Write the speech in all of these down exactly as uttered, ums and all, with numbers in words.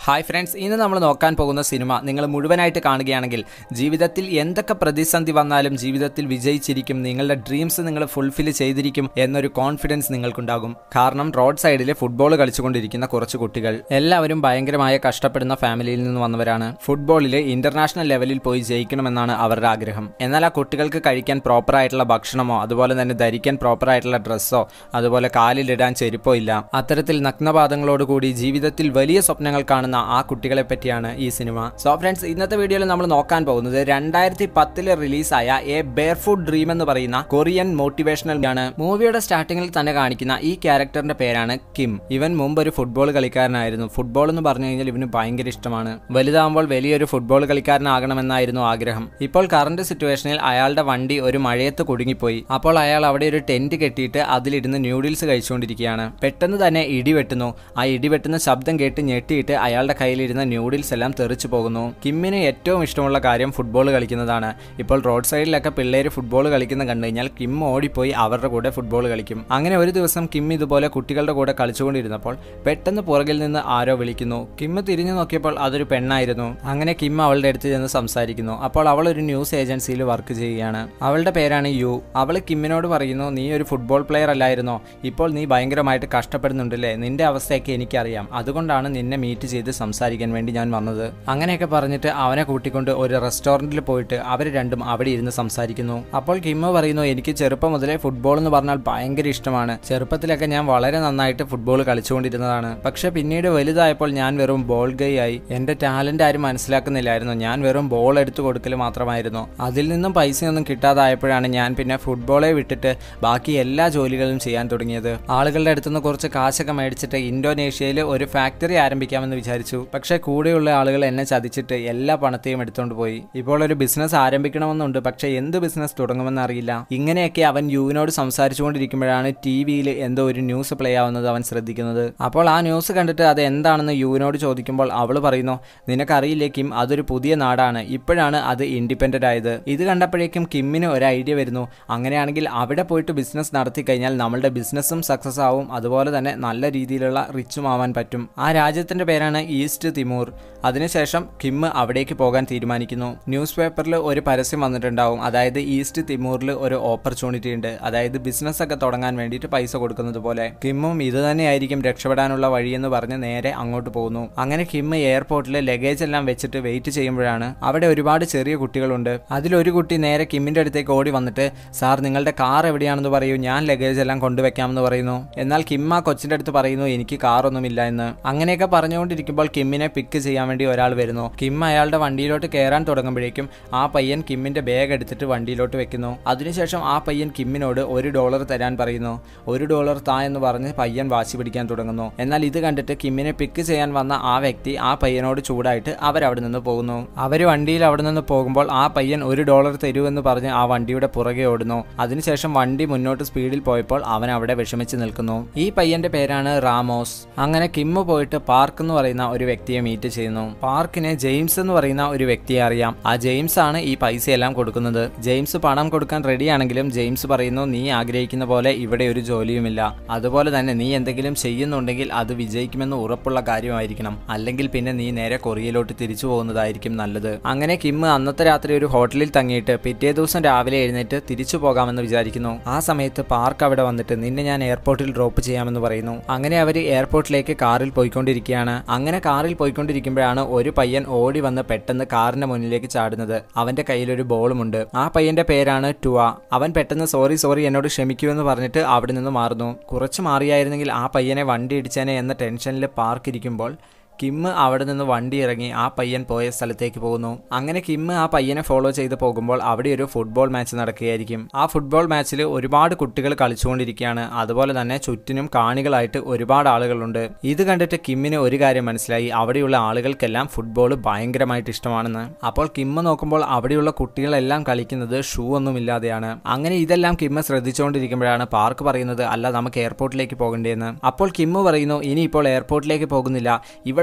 Hi friends, ഇന്ന് നമ്മൾ നോക്കാൻ പോകുന്ന സിനിമ നിങ്ങൾ മുഴുവനായിട്ട് കാണുകയാണെങ്കിൽ ജീവിതത്തിൽ എന്തൊക്കെ പ്രതിസന്ധി വന്നാലും ജീവിതത്തിൽ വിജയിച്ചിരിക്കും, നിങ്ങളുടെ ഡ്രീംസ് നിങ്ങൾ ഫുൾഫിൽ ചെയ്തിരിക്കും എന്നൊരു കോൺഫിഡൻസ് നിങ്ങൾക്കുണ്ടാകും. കാരണം റോഡ് സൈഡിൽ ഫുട്ബോൾ കളിച്ചുകൊണ്ടിരിക്കുന്ന കുറച്ച് കുട്ടികൾ എല്ലാവരും ഭയങ്കരമായ കഷ്ടപ്പെടുന്ന ഫാമിലിയിൽ നിന്ന് വന്നവരാണ്. ഫുട്ബോളിൽ ഇന്റർനാഷണൽ ലെവലിൽ പോയി ജയിക്കണമെന്നാണ് അവരുടെ ആഗ്രഹം. എന്നാൽ ആ കുട്ടികൾക്ക് കഴിക്കാൻ പ്രോപ്പർ ആയിട്ടുള്ള ഭക്ഷണമോ അതുപോലെ തന്നെ ധരിക്കാൻ പ്രോപ്പർ ആയിട്ടുള്ള ഡ്രസ്സോ അതുപോലെ കാലിലിടാൻ ചെരുപ്പോ ഇല്ല. അത്തരത്തിൽ നഗ്നപാദങ്ങളോടുകൂടി ജീവിതത്തിൽ വലിയ സ്വപ്നങ്ങൾ കാണുന്ന ആ കുട്ടികളെ പറ്റിയാണ് ഈ സിനിമ. സോ ഫ്രണ്ട്സ്, ഇന്നത്തെ വീഡിയോയിൽ നമ്മൾ നോക്കാൻ പോകുന്നത് രണ്ടായിരത്തി പത്തില് റിലീസായ എ ബെയർഫുട്ട് ഡ്രീം എന്ന് പറയുന്ന കൊറിയൻ മോട്ടിവേഷണൽ ആണ്. മൂവിയുടെ സ്റ്റാർട്ടിങ്ങിൽ തന്നെ കാണിക്കുന്ന ഈ ക്യാരക്ടറിന്റെ പേരാണ് കിം. ഇവൻ മുമ്പ് ഒരു ഫുട്ബോൾ കളിക്കാരനായിരുന്നു. ഫുട്ബോൾ എന്ന് പറഞ്ഞു കഴിഞ്ഞാൽ ഇവന് ഭയങ്കര ഇഷ്ടമാണ്. വലുതാകുമ്പോൾ വലിയൊരു ഫുട്ബോൾ കളിക്കാരനാകണമെന്നായിരുന്നു ആഗ്രഹം. ഇപ്പോൾ കറന്റ് സിറ്റുവേഷനിൽ അയാളുടെ വണ്ടി ഒരു മഴയത്ത് കുടുങ്ങിപ്പോയി. അപ്പോൾ അയാൾ അവിടെ ഒരു ടെന്റ് കെട്ടിയിട്ട് അതിലിരുന്ന് ന്യൂഡിൽസ് കഴിച്ചുകൊണ്ടിരിക്കുകയാണ്. പെട്ടെന്ന് തന്നെ ഇടി വെട്ടുന്നു. ആ ഇടി വെട്ടുന്ന ശബ്ദം കേട്ട് ഞെട്ടിയിട്ട് അയാളുടെ കയ്യിലിരുന്ന ന്യൂഡിൽസ് എല്ലാം തെറിച്ചു പോകുന്നു. കിമ്മിന് ഏറ്റവും ഇഷ്ടമുള്ള കാര്യം ഫുട്ബോൾ കളിക്കുന്നതാണ്. ഇപ്പോൾ റോഡ് സൈഡിലൊക്കെ പിള്ളേര് ഫുട്ബോൾ കളിക്കുന്ന കണ്ടു കഴിഞ്ഞാൽ കിം ഓടിപ്പോയി അവരുടെ കൂടെ ഫുട്ബോൾ കളിക്കും. അങ്ങനെ ഒരു ദിവസം കിം ഇതുപോലെ കുട്ടികളുടെ കൂടെ കളിച്ചുകൊണ്ടിരുന്നപ്പോൾ പെട്ടെന്ന് പുറകിൽ നിന്ന് ആരോ വിളിക്കുന്നു. കിം തിരിഞ്ഞു നോക്കിയപ്പോൾ അതൊരു പെണ്ണായിരുന്നു. അങ്ങനെ കിം അവളുടെ അടുത്ത് ചെന്ന് സംസാരിക്കുന്നു. അപ്പോൾ അവൾ ഒരു ന്യൂസ് ഏജൻസിയിൽ വർക്ക് ചെയ്യുകയാണ്. അവളുടെ പേരാണ് യു. അവൾ കിമ്മിനോട് പറയുന്നു, നീ ഒരു ഫുട്ബോൾ പ്ലെയർ അല്ലായിരുന്നോ? ഇപ്പോൾ നീ ഭയങ്കരമായിട്ട് കഷ്ടപ്പെടുന്നുണ്ടല്ലേ? നിന്റെ അവസ്ഥയൊക്കെ എനിക്കറിയാം. അതുകൊണ്ടാണ് നിന്നെ മീറ്റ് ചെയ്ത് സംസാരിക്കാൻ വേണ്ടി ഞാൻ വന്നത്. അങ്ങനെയൊക്കെ പറഞ്ഞിട്ട് അവനെ കൂട്ടിക്കൊണ്ട് ഒരു റെസ്റ്റോറന്റിൽ പോയിട്ട് അവർ രണ്ടും അവിടെ ഇരുന്ന് സംസാരിക്കുന്നു. അപ്പോൾ കിമ്മ പറയുന്നു, എനിക്ക് ചെറുപ്പം മുതലേ ഫുട്ബോൾ എന്ന് പറഞ്ഞാൽ ഭയങ്കര ഇഷ്ടമാണ്. ചെറുപ്പത്തിലൊക്കെ ഞാൻ വളരെ നന്നായിട്ട് ഫുട്ബോൾ കളിച്ചുകൊണ്ടിരുന്നതാണ്. പക്ഷെ പിന്നീട് വലുതായപ്പോൾ ഞാൻ വെറും ബോൾ ഗൈ ആയി. എന്റെ ടാലന്റ് ആരും മനസ്സിലാക്കുന്നില്ലായിരുന്നു. ഞാൻ വെറും ബോൾ എടുത്തു കൊടുക്കൽ മാത്രമായിരുന്നു. അതിൽ നിന്നും പൈസയൊന്നും കിട്ടാതായപ്പോഴാണ് ഞാൻ പിന്നെ ഫുട്ബോളെ വിട്ടിട്ട് ബാക്കി എല്ലാ ജോലികളും ചെയ്യാൻ തുടങ്ങിയത്. ആളുകളുടെ അടുത്തുനിന്ന് കുറച്ച് കാശൊക്കെ മേടിച്ചിട്ട് ഇന്തോനേഷ്യയിൽ ഒരു ഫാക്ടറി ആരംഭിക്കാമെന്ന് വിചാരിച്ചു. പക്ഷെ കൂടെയുള്ള ആളുകൾ എന്നെ ചതിച്ചിട്ട് എല്ലാ പണത്തെയും എടുത്തോണ്ട് പോയി. ഇപ്പോൾ ഒരു ബിസിനസ് ആരംഭിക്കണമെന്നുണ്ട്, പക്ഷെ എന്ത് ബിസിനസ് തുടങ്ങുമെന്ന് അറിയില്ല. ഇങ്ങനെയൊക്കെ അവൻ യുവിനോട് സംസാരിച്ചുകൊണ്ടിരിക്കുമ്പോഴാണ് ടി വിയിൽ എന്തോ ഒരു ന്യൂസ് പ്ലേ ആവുന്നത് അവൻ ശ്രദ്ധിക്കുന്നത്. അപ്പോൾ ആ ന്യൂസ് കണ്ടിട്ട് അത് എന്താണെന്ന് യുവിനോട് ചോദിക്കുമ്പോൾ അവൾ പറയുന്നു, നിനക്കറിയില്ലേ കിം, അതൊരു പുതിയ നാടാണ്. ഇപ്പോഴാണ് അത് ഇൻഡിപെൻഡന്റ് ആയത്. ഇത് കണ്ടപ്പോഴേക്കും കിമ്മിന് ഒരു ഐഡിയ വരുന്നു. അങ്ങനെയാണെങ്കിൽ അവിടെ പോയിട്ട് ബിസിനസ് നടത്തി കഴിഞ്ഞാൽ നമ്മളുടെ ബിസിനസ്സും സക്സസ് ആവും, അതുപോലെ തന്നെ നല്ല രീതിയിലുള്ള റിച്ചും ആവാൻ പറ്റും. ആ രാജ്യത്തിന്റെ പേരാണ് ഈസ്റ്റ് തിമൂർ. അതിനുശേഷം കിം അവിടേക്ക് പോകാൻ തീരുമാനിക്കുന്നു. ന്യൂസ് പേപ്പറിൽ ഒരു പരസ്യം വന്നിട്ടുണ്ടാവും. അതായത് ഈസ്റ്റ് തിമൂറിൽ ഒരു ഓപ്പർച്യൂണിറ്റി ഉണ്ട്, അതായത് ബിസിനസ് ഒക്കെ തുടങ്ങാൻ വേണ്ടിയിട്ട് പൈസ കൊടുക്കുന്നത് പോലെ. കിമ്മും ഇത് തന്നെയായിരിക്കും രക്ഷപ്പെടാനുള്ള വഴിയെന്ന് പറഞ്ഞ് നേരെ അങ്ങോട്ട് പോകുന്നു. അങ്ങനെ കിം എയർപോർട്ടിൽ ലഗേജ് എല്ലാം വെച്ചിട്ട് വെയിറ്റ് ചെയ്യുമ്പോഴാണ് അവിടെ ഒരുപാട് ചെറിയ കുട്ടികളുണ്ട്. അതിലൊരു കുട്ടി നേരെ കിമ്മിന്റെ അടുത്തേക്ക് ഓടി വന്നിട്ട്, സാർ നിങ്ങളുടെ കാർ എവിടെയാണെന്ന് പറയൂ, ഞാൻ ലഗേജ് എല്ലാം കൊണ്ടുവെക്കാമെന്ന് പറയുന്നു. എന്നാൽ കിം ആ കൊച്ചിന്റെ അടുത്ത് പറയുന്നു, എനിക്ക് കാറൊന്നുമില്ല എന്ന്. അങ്ങനെയൊക്കെ പറഞ്ഞുകൊണ്ടിരിക്കുമ്പോൾ കിമ്മിനെ പിക്ക് ചെയ്യാൻ വേണ്ടി ഒരാൾ വരുന്നു. കിം അയാളുടെ വണ്ടിയിലോട്ട് കയറാൻ തുടങ്ങുമ്പോഴേക്കും ആ പയ്യൻ കിമ്മിന്റെ ബാഗ് എടുത്തിട്ട് വണ്ടിയിലോട്ട് വെക്കുന്നു. അതിനുശേഷം ആ പയ്യൻ കിമ്മിനോട് ഒരു ഡോളർ തരാൻ പറയുന്നു. ഒരു ഡോളർ താ എന്ന് പറഞ്ഞ് പയ്യൻ വാശി പിടിക്കാൻ തുടങ്ങുന്നു. എന്നാൽ ഇത് കണ്ടിട്ട് കിമ്മിനെ പിക്ക് ചെയ്യാൻ വന്ന ആ വ്യക്തി ആ പയ്യനോട് ചൂടായിട്ട് അവരവിടെ നിന്ന് പോകുന്നു. അവര് വണ്ടിയിൽ അവിടെ നിന്ന് പോകുമ്പോൾ ആ പയ്യൻ ഒരു ഡോളർ തരുമെന്ന് പറഞ്ഞ് ആ വണ്ടിയുടെ പുറകെ ഓടുന്നു. അതിനുശേഷം വണ്ടി മുന്നോട്ട് സ്പീഡിൽ പോയപ്പോൾ അവൻ അവിടെ വിഷമിച്ച് നിൽക്കുന്നു. ഈ പയ്യന്റെ പേരാണ് റാമോസ്. അങ്ങനെ കിം പോയിട്ട് പാർക്ക് എന്ന് പറയുന്ന ഒരു വ്യക്തിയെ മീറ്റ് ചെയ്യുന്നു. പാർക്കിനെ ജെയിംസ് എന്ന് പറയുന്ന ഒരു വ്യക്തിയെ അറിയാം. ആ ജെയിംസ് ആണ് ഈ പൈസയെല്ലാം കൊടുക്കുന്നത്. ജെയിംസ് പണം കൊടുക്കാൻ റെഡിയാണെങ്കിലും ജെയിംസ് പറയുന്നു, നീ ആഗ്രഹിക്കുന്ന പോലെ ഇവിടെ ഒരു ജോലിയുമില്ല. അതുപോലെ തന്നെ നീ എന്തെങ്കിലും ചെയ്യുന്നുണ്ടെങ്കിൽ അത് വിജയിക്കുമെന്ന് ഉറപ്പുള്ള കാര്യമായിരിക്കണം. അല്ലെങ്കിൽ പിന്നെ നീ നേരെ കൊറിയയിലോട്ട് തിരിച്ചു പോകുന്നതായിരിക്കും നല്ലത്. അങ്ങനെ കിം അന്നത്തെ രാത്രി ഒരു ഹോട്ടലിൽ തങ്ങിയിട്ട് പിറ്റേ ദിവസം രാവിലെ എഴുന്നേറ്റ് തിരിച്ചു പോകാമെന്ന് വിചാരിക്കുന്നു. ആ സമയത്ത് പാർക്ക് അവിടെ വന്നിട്ട്, നിന്നെ ഞാൻ എയർപോർട്ടിൽ ഡ്രോപ്പ് ചെയ്യാമെന്ന് പറയുന്നു. അങ്ങനെ അവർ എയർപോർട്ടിലേക്ക് കാറിൽ പോയിക്കൊണ്ടിരിക്കുകയാണ്. അങ്ങനെ കാറിൽ പോയിക്കൊണ്ടിരിക്കുമ്പോഴാണ് ഒരു പയ്യൻ ഓടി വന്ന് പെട്ടെന്ന് കാറിന്റെ മുന്നിലേക്ക് ചാടുന്നത്. അവന്റെ കയ്യിൽ ഒരു ബോളുമുണ്ട്. ആ പയ്യന്റെ പേരാണ് ടുവ. അവൻ പെട്ടെന്ന് സോറി സോറി എന്നോട് ക്ഷമിക്കൂ എന്ന് പറഞ്ഞിട്ട് അവിടെ നിന്ന് മാറുന്നു. കുറച്ച് മാറിയായിരുന്നെങ്കിൽ ആ പയ്യനെ വണ്ടി ഇടിച്ചേനെ എന്ന ടെൻഷനിൽ പാർക്ക് ഇരിക്കുമ്പോൾ കിം അവിടെ നിന്ന് വണ്ടി ഇറങ്ങി ആ പയ്യൻ പോയ സ്ഥലത്തേക്ക് പോകുന്നു. അങ്ങനെ കിം ആ പയ്യനെ ഫോളോ ചെയ്ത് പോകുമ്പോൾ അവിടെ ഒരു ഫുട്ബോൾ മാച്ച് നടക്കുകയായിരിക്കും. ആ ഫുട്ബോൾ മാച്ചിൽ ഒരുപാട് കുട്ടികൾ കളിച്ചുകൊണ്ടിരിക്കുകയാണ്. അതുപോലെ തന്നെ ചുറ്റിനും കാണികളായിട്ട് ഒരുപാട് ആളുകളുണ്ട്. ഇത് കണ്ടിട്ട് കിമ്മിന് ഒരു കാര്യം മനസ്സിലായി, അവിടെയുള്ള ആളുകൾക്കെല്ലാം ഫുട്ബോൾ ഭയങ്കരമായിട്ട് ഇഷ്ടമാണെന്ന്. അപ്പോൾ കിം നോക്കുമ്പോൾ അവിടെയുള്ള കുട്ടികളെല്ലാം കളിക്കുന്നത് ഷൂ ഒന്നും ഇല്ലാതെയാണ്. അങ്ങനെ ഇതെല്ലാം കിം ശ്രദ്ധിച്ചുകൊണ്ടിരിക്കുമ്പോഴാണ് പാർക്ക് പറയുന്നത്, അല്ല നമുക്ക് എയർപോർട്ടിലേക്ക് പോകണ്ടേന്ന്. അപ്പോൾ കിം പറയുന്നു, ഇനി ഇപ്പോൾ എയർപോർട്ടിലേക്ക് പോകുന്നില്ല, ഇവിടെ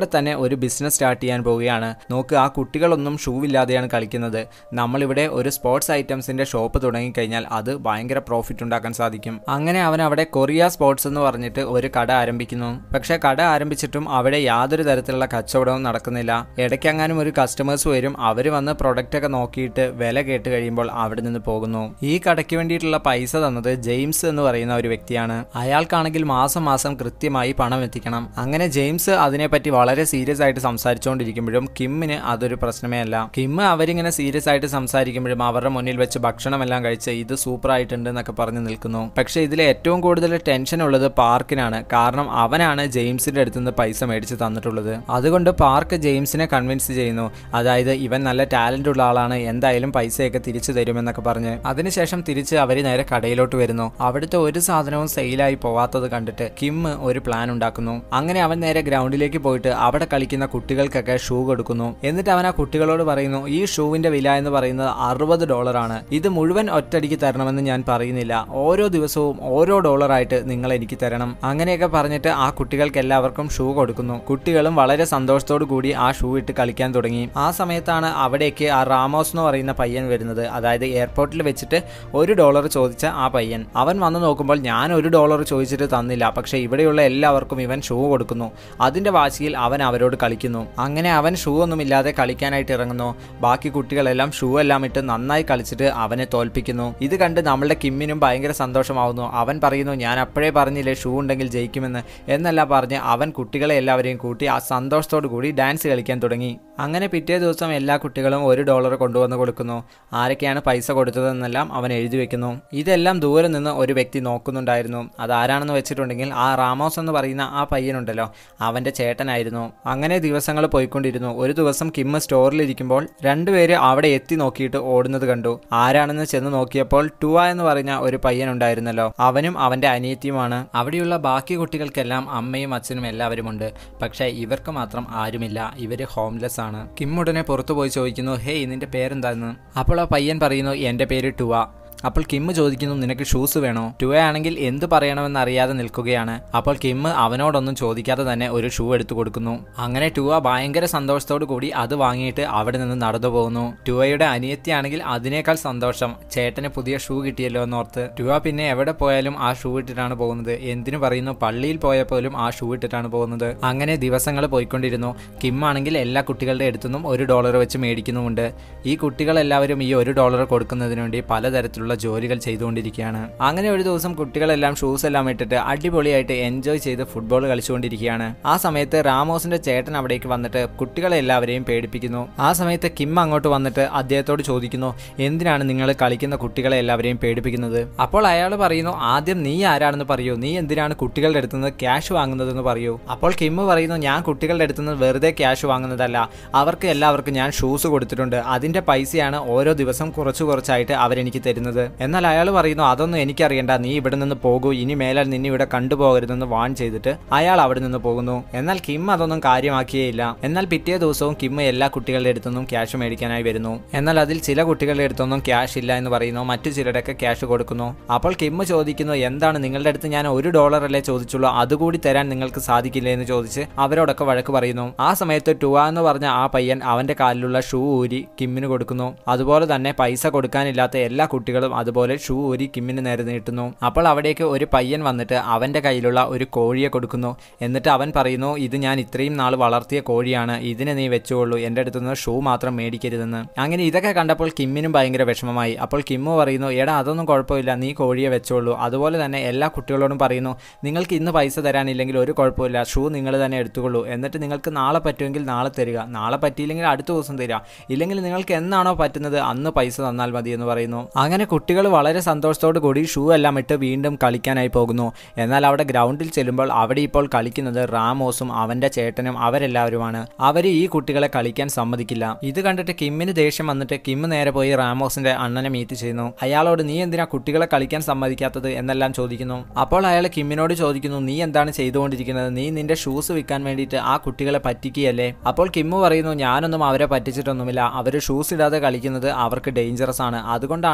ഇവിടെ തന്നെ ഒരു ബിസിനസ് സ്റ്റാർട്ട് ചെയ്യാൻ പോവുകയാണ്. നോക്ക്, ആ കുട്ടികളൊന്നും ഷൂ ഇല്ലാതെയാണ് കളിക്കുന്നത്. നമ്മളിവിടെ ഒരു സ്പോർട്സ് ഐറ്റംസിന്റെ ഷോപ്പ് തുടങ്ങിക്കഴിഞ്ഞാൽ അത് ഭയങ്കര പ്രോഫിറ്റ് ഉണ്ടാക്കാൻ സാധിക്കും. അങ്ങനെ അവൻ അവിടെ കൊറിയ സ്പോർട്സ് എന്ന് പറഞ്ഞിട്ട് ഒരു കട ആരംഭിക്കുന്നു. പക്ഷെ കട ആരംഭിച്ചിട്ടും അവിടെ യാതൊരു തരത്തിലുള്ള കച്ചവടവും നടക്കുന്നില്ല. ഇടയ്ക്കങ്ങാനും ഒരു കസ്റ്റമേഴ്സ് വരും, അവർ വന്ന് പ്രൊഡക്റ്റ് ഒക്കെ നോക്കിയിട്ട് വില കേട്ട് കഴിയുമ്പോൾ അവിടെ നിന്ന് പോകുന്നു. ഈ കടയ്ക്ക് വേണ്ടിയിട്ടുള്ള പൈസ തന്നത് ജെയിംസ് എന്ന് പറയുന്ന ഒരു വ്യക്തിയാണ്. അയാൾക്കാണെങ്കിൽ മാസം മാസം കൃത്യമായി പണം എത്തിക്കണം. അങ്ങനെ ജെയിംസ് അതിനെപ്പറ്റി വളരെ സീരിയസ് ആയിട്ട് സംസാരിച്ചുകൊണ്ടിരിക്കുമ്പോഴും കിമ്മിന് അതൊരു പ്രശ്നമേ അല്ല. കിം അവരിങ്ങനെ സീരിയസ് ആയിട്ട് സംസാരിക്കുമ്പോഴും അവരുടെ മുന്നിൽ വെച്ച് ഭക്ഷണമെല്ലാം കഴിച്ച് ഇത് സൂപ്പർ ആയിട്ടുണ്ട് എന്നൊക്കെ പറഞ്ഞു നിൽക്കുന്നു. പക്ഷെ ഇതിൽ ഏറ്റവും കൂടുതൽ ടെൻഷൻ ഉള്ളത് പാർക്കിനാണ്. കാരണം അവനാണ് ജെയിംസിന്റെ അടുത്ത് നിന്ന് പൈസ മേടിച്ച് തന്നിട്ടുള്ളത്. അതുകൊണ്ട് പാർക്ക് ജെയിംസിനെ കൺവിൻസ് ചെയ്യുന്നു. അതായത് ഇവൻ നല്ല ടാലന്റ് ഉള്ള ആളാണ്, എന്തായാലും പൈസയൊക്കെ തിരിച്ചു തരുമെന്നൊക്കെ പറഞ്ഞ്. അതിനുശേഷം തിരിച്ച് അവര് നേരെ കടയിലോട്ട് വരുന്നു. അവിടുത്തെ ഒരു സാധനവും സെയിലായി പോവാത്തത് കണ്ടിട്ട് കിം ഒരു പ്ലാൻ ഉണ്ടാക്കുന്നു. അങ്ങനെ അവൻ നേരെ ഗ്രൗണ്ടിലേക്ക് പോയിട്ട് അവിടെ കളിക്കുന്ന കുട്ടികൾക്കൊക്കെ ഷൂ കൊടുക്കുന്നു. എന്നിട്ട് അവൻ ആ കുട്ടികളോട് പറയുന്നു, ഈ ഷൂവിന്റെ വില എന്ന് പറയുന്നത് അറുപത് ഡോളർ ആണ്. ഇത് മുഴുവൻ ഒറ്റയടിക്ക് തരണമെന്ന് ഞാൻ പറയുന്നില്ല, ഓരോ ദിവസവും ഓരോ ഡോളറായിട്ട് നിങ്ങൾ എനിക്ക് തരണം. അങ്ങനെയൊക്കെ പറഞ്ഞിട്ട് ആ കുട്ടികൾക്ക് എല്ലാവർക്കും ഷൂ കൊടുക്കുന്നു. കുട്ടികളും വളരെ സന്തോഷത്തോടു കൂടി ആ ഷൂ ഇട്ട് കളിക്കാൻ തുടങ്ങി. ആ സമയത്താണ് അവിടേക്ക് ആ റാമോസ് എന്ന് പറയുന്ന പയ്യൻ വരുന്നത്. അതായത് എയർപോർട്ടിൽ വെച്ചിട്ട് ഒരു ഡോളർ ചോദിച്ച ആ പയ്യൻ. അവൻ വന്ന് നോക്കുമ്പോൾ ഞാൻ ഒരു ഡോളർ ചോദിച്ചിട്ട് തന്നില്ല, പക്ഷെ ഇവിടെയുള്ള എല്ലാവർക്കും ഇവൻ ഷൂ കൊടുക്കുന്നു. അതിന്റെ വാശിയിൽ അവൻ അവരോട് കളിക്കുന്നു. അങ്ങനെ അവൻ ഷൂ ഒന്നുമില്ലാതെ കളിക്കാനായിട്ട് ഇറങ്ങുന്നു. ബാക്കി കുട്ടികളെല്ലാം ഷൂ എല്ലാം ഇട്ട് നന്നായി കളിച്ചിട്ട് അവനെ തോൽപ്പിക്കുന്നു. ഇത് കണ്ട് നമ്മളുടെ കിമ്മിനും ഭയങ്കര സന്തോഷമാവുന്നു. അവൻ പറയുന്നു, ഞാൻ അപ്പോഴേ പറഞ്ഞില്ലേ ഷൂ ഉണ്ടെങ്കിൽ ജയിക്കുമെന്ന് എന്നെല്ലാം പറഞ്ഞ് അവൻ കുട്ടികളെ എല്ലാവരെയും കൂട്ടി ആ സന്തോഷത്തോടു കൂടി ഡാൻസ് കളിക്കാൻ തുടങ്ങി. അങ്ങനെ പിറ്റേ ദിവസം എല്ലാ കുട്ടികളും ഒരു ഡോളർ കൊണ്ടുവന്ന് കൊടുക്കുന്നു. ആരൊക്കെയാണ് പൈസ കൊടുത്തതെന്നെല്ലാം അവൻ എഴുതി വെക്കുന്നു. ഇതെല്ലാം ദൂരെ നിന്ന് ഒരു വ്യക്തി നോക്കുന്നുണ്ടായിരുന്നു. അതാരാണെന്ന് വെച്ചിട്ടുണ്ടെങ്കിൽ ആ റാമോസ് എന്ന് പറയുന്ന ആ പയ്യനുണ്ടല്ലോ, അവന്റെ ചേട്ടനായിരുന്നു. അങ്ങനെ ദിവസങ്ങൾ പോയിക്കൊണ്ടിരുന്നു. ഒരു ദിവസം കിം സ്റ്റോറിലിരിക്കുമ്പോൾ രണ്ടുപേര് അവിടെ എത്തി നോക്കിയിട്ട് ഓടുന്നത് കണ്ടു. ആരാണെന്ന് ചെന്ന് നോക്കിയപ്പോൾ ടുവ എന്ന് പറഞ്ഞ ഒരു പയ്യനുണ്ടായിരുന്നല്ലോ, അവനും അവന്റെ അനിയത്തിയുമാണ്. അവിടെയുള്ള ബാക്കി കുട്ടികൾക്കെല്ലാം അമ്മയും അച്ഛനും എല്ലാവരും ഉണ്ട്. പക്ഷെ ഇവർക്ക് മാത്രം ആരുമില്ല, ഇവര് ഹോംലെസ് ആണ്. കിം ഉടനെ പുറത്തു പോയി ചോദിക്കുന്നു, ഹേയ് നിന്റെ പേരെന്താന്ന്? അപ്പോൾ ആ പയ്യൻ പറയുന്നു, എന്റെ പേര് ടുവ. അപ്പോൾ കിം ചോദിക്കുന്നു, നിനക്ക് ഷൂസ് വേണോ? ടുവ ആണെങ്കിൽ എന്ത് പറയണമെന്ന് അറിയാതെ നിൽക്കുകയാണ്. അപ്പോൾ കിം അവനോടൊന്നും ചോദിക്കാതെ തന്നെ ഒരു ഷൂ എടുത്തു കൊടുക്കുന്നു. അങ്ങനെ ടുവ ഭയങ്കര സന്തോഷത്തോടു കൂടി അത് വാങ്ങിയിട്ട് അവിടെ നിന്ന് നടന്നു പോകുന്നു. ടുവയുടെ അനിയത്തിയാണെങ്കിൽ അതിനേക്കാൾ സന്തോഷം, ചേട്ടന് പുതിയ ഷൂ കിട്ടിയല്ലോ എന്നോർത്ത്. ടുവ പിന്നെ എവിടെ പോയാലും ആ ഷൂ ഇട്ടിട്ടാണ് പോകുന്നത്. എന്തിനു പറയുന്നു, പള്ളിയിൽ പോയപ്പോലും ആ ഷൂ ഇട്ടിട്ടാണ് പോകുന്നത്. അങ്ങനെ ദിവസങ്ങൾ പോയിക്കൊണ്ടിരുന്നു. കിം ആണെങ്കിൽ എല്ലാ കുട്ടികളുടെ അടുത്തുനിന്നും ഒരു ഡോളർ വെച്ച് മേടിക്കുന്നുമുണ്ട്. ഈ കുട്ടികളെല്ലാവരും ഈ ഒരു ഡോളർ കൊടുക്കുന്നതിന് വേണ്ടി പലതരത്തിലുള്ള ജോലികൾ ചെയ്തുകൊണ്ടിരിക്കുകയാണ്. അങ്ങനെ ഒരു ദിവസം കുട്ടികളെല്ലാം ഷൂസ് എല്ലാം ഇട്ടിട്ട് അടിപൊളിയായിട്ട് എൻജോയ് ചെയ്ത് ഫുട്ബോൾ കളിച്ചുകൊണ്ടിരിക്കുകയാണ്. ആ സമയത്ത് റാമോസിന്റെ ചേട്ടൻ അവിടേക്ക് വന്നിട്ട് കുട്ടികളെ എല്ലാവരെയും പേടിപ്പിക്കുന്നു. ആ സമയത്ത് കിം അങ്ങോട്ട് വന്നിട്ട് അദ്ദേഹത്തോട് ചോദിക്കുന്നു, എന്തിനാണ് നിങ്ങൾ കളിക്കുന്ന കുട്ടികളെ എല്ലാവരെയും പേടിപ്പിക്കുന്നത്? അപ്പോൾ അയാൾ പറയുന്നു, ആദ്യം നീ ആരാണെന്ന് പറയൂ, നീ എന്തിനാണ് കുട്ടികളുടെ അടുത്ത് നിന്ന് ക്യാഷ് വാങ്ങുന്നതെന്ന് പറയൂ. അപ്പോൾ കിം പറയുന്നു, ഞാൻ കുട്ടികളുടെ അടുത്ത് നിന്ന് വെറുതെ ക്യാഷ് വാങ്ങുന്നതല്ല, അവർക്ക് എല്ലാവർക്കും ഞാൻ ഷൂസ് കൊടുത്തിട്ടുണ്ട്, അതിന്റെ പൈസയാണ് ഓരോ ദിവസം കുറച്ചു കുറച്ചായിട്ട് അവരെനിക്ക് തരുന്നത്. എന്നാൽ അയാൾ പറയുന്നു, അതൊന്നും എനിക്കറിയണ്ട, നീ ഇവിടെ നിന്ന് പോകൂ, ഇനി മേലാൽ നിന്നെ ഇവിടെ കണ്ടുപോകരുതെന്ന് വാൺ ചെയ്തിട്ട് അയാൾ അവിടെ നിന്ന് പോകുന്നു. എന്നാൽ കിം അതൊന്നും കാര്യമാക്കിയേയില്ല. എന്നാൽ പിറ്റേ ദിവസവും കിം എല്ലാ കുട്ടികളുടെ അടുത്തൊന്നും ക്യാഷ് മേടിക്കാനായി വരുന്നു. എന്നാൽ അതിൽ ചില കുട്ടികളുടെ അടുത്തൊന്നും ക്യാഷ് ഇല്ല എന്ന് പറയുന്നു, മറ്റു ചിലരൊക്കെ ക്യാഷ് കൊടുക്കുന്നു. അപ്പോൾ കിം ചോദിക്കുന്നു, എന്താണ് നിങ്ങളുടെ അടുത്ത് ഞാൻ ഒരു ഡോളർ അല്ലേ ചോദിച്ചുള്ളൂ, അതുകൂടി തരാൻ നിങ്ങൾക്ക് സാധിക്കില്ലേ എന്ന് ചോദിച്ച് അവരോടൊക്കെ വഴക്ക് പറയുന്നു. ആ സമയത്ത് ടുവ എന്ന് പറഞ്ഞ ആ പയ്യൻ അവന്റെ കാലിലുള്ള ഷൂ ഊരി കിമ്മിന് കൊടുക്കുന്നു. അതുപോലെ തന്നെ പൈസ കൊടുക്കാനില്ലാത്ത എല്ലാ കുട്ടികളും അതുപോലെ ഷൂ ഊരി കിമ്മിന് നേരെ നീട്ടുന്നു. അപ്പോൾ അവിടേക്ക് ഒരു പയ്യൻ വന്നിട്ട് അവന്റെ കയ്യിലുള്ള ഒരു കോഴിയെ കൊടുക്കുന്നു. എന്നിട്ട് അവൻ പറയുന്നു, ഇത് ഞാൻ ഇത്രയും നാൾ വളർത്തിയ കോഴിയാണ്, ഇതിനെ നീ വെച്ചുകൊള്ളൂ, എന്റെ അടുത്ത് നിന്ന് ഷൂ മാത്രം മേടിക്കരുതെന്ന്. അങ്ങനെ ഇതൊക്കെ കണ്ടപ്പോൾ കിമ്മിനും ഭയങ്കര വിഷമമായി. അപ്പോൾ കിമ്മു പറയുന്നു, എടാ അതൊന്നും കുഴപ്പമില്ല, നീ കോഴിയെ വെച്ചോളൂ. അതുപോലെ തന്നെ എല്ലാ കുട്ടികളോടും പറയുന്നു, നിങ്ങൾക്ക് ഇന്ന് പൈസ തരാനില്ലെങ്കിൽ ഒരു കുഴപ്പമില്ല, ഷൂ നിങ്ങൾ തന്നെ എടുത്തുകൊള്ളൂ, എന്നിട്ട് നിങ്ങൾക്ക് നാളെ പറ്റുമെങ്കിൽ നാളെ തരിക, നാളെ പറ്റിയില്ലെങ്കിൽ അടുത്ത ദിവസം തരിക, ഇല്ലെങ്കിൽ നിങ്ങൾക്ക് എന്നാണോ പറ്റുന്നത് അന്ന് പൈസ തന്നാൽ മതി എന്ന് പറയുന്നു. അങ്ങനെ കുട്ടികൾ വളരെ സന്തോഷത്തോടു കൂടി ഷൂ എല്ലാം ഇട്ട് വീണ്ടും കളിക്കാനായി പോകുന്നു. എന്നാൽ അവിടെ ഗ്രൗണ്ടിൽ ചെല്ലുമ്പോൾ അവിടെ ഇപ്പോൾ കളിക്കുന്നത് റാമോസും അവന്റെ ചേട്ടനും അവരെല്ലാവരുമാണ്. അവർ ഈ കുട്ടികളെ കളിക്കാൻ സമ്മതിക്കില്ല. ഇത് കണ്ടിട്ട് കിമ്മിന് ദേഷ്യം വന്നിട്ട് കിം നേരെ പോയി റാമോസിന്റെ അണ്ണനെ മീറ്റ് ചെയ്യുന്നു. അയാളോട് നീ എന്തിനാ കുട്ടികളെ കളിക്കാൻ സമ്മതിക്കാത്തത് എന്നെല്ലാം ചോദിക്കുന്നു. അപ്പോൾ അയാൾ കിമ്മിനോട് ചോദിക്കുന്നു, നീ എന്താണ് ചെയ്തുകൊണ്ടിരിക്കുന്നത്, നീ നിന്റെ ഷൂസ് വിൽക്കാൻ വേണ്ടിയിട്ട് ആ കുട്ടികളെ പറ്റിക്കുകയല്ലേ? അപ്പോൾ കിമ്മു പറയുന്നു, ഞാനൊന്നും അവരെ പറ്റിച്ചിട്ടൊന്നുമില്ല, അവർ ഷൂസ് ഇടാതെ കളിക്കുന്നത് അവർക്ക് ഡേഞ്ചറസ് ആണ്, അതുകൊണ്ടാണ് ഞാൻ അവർ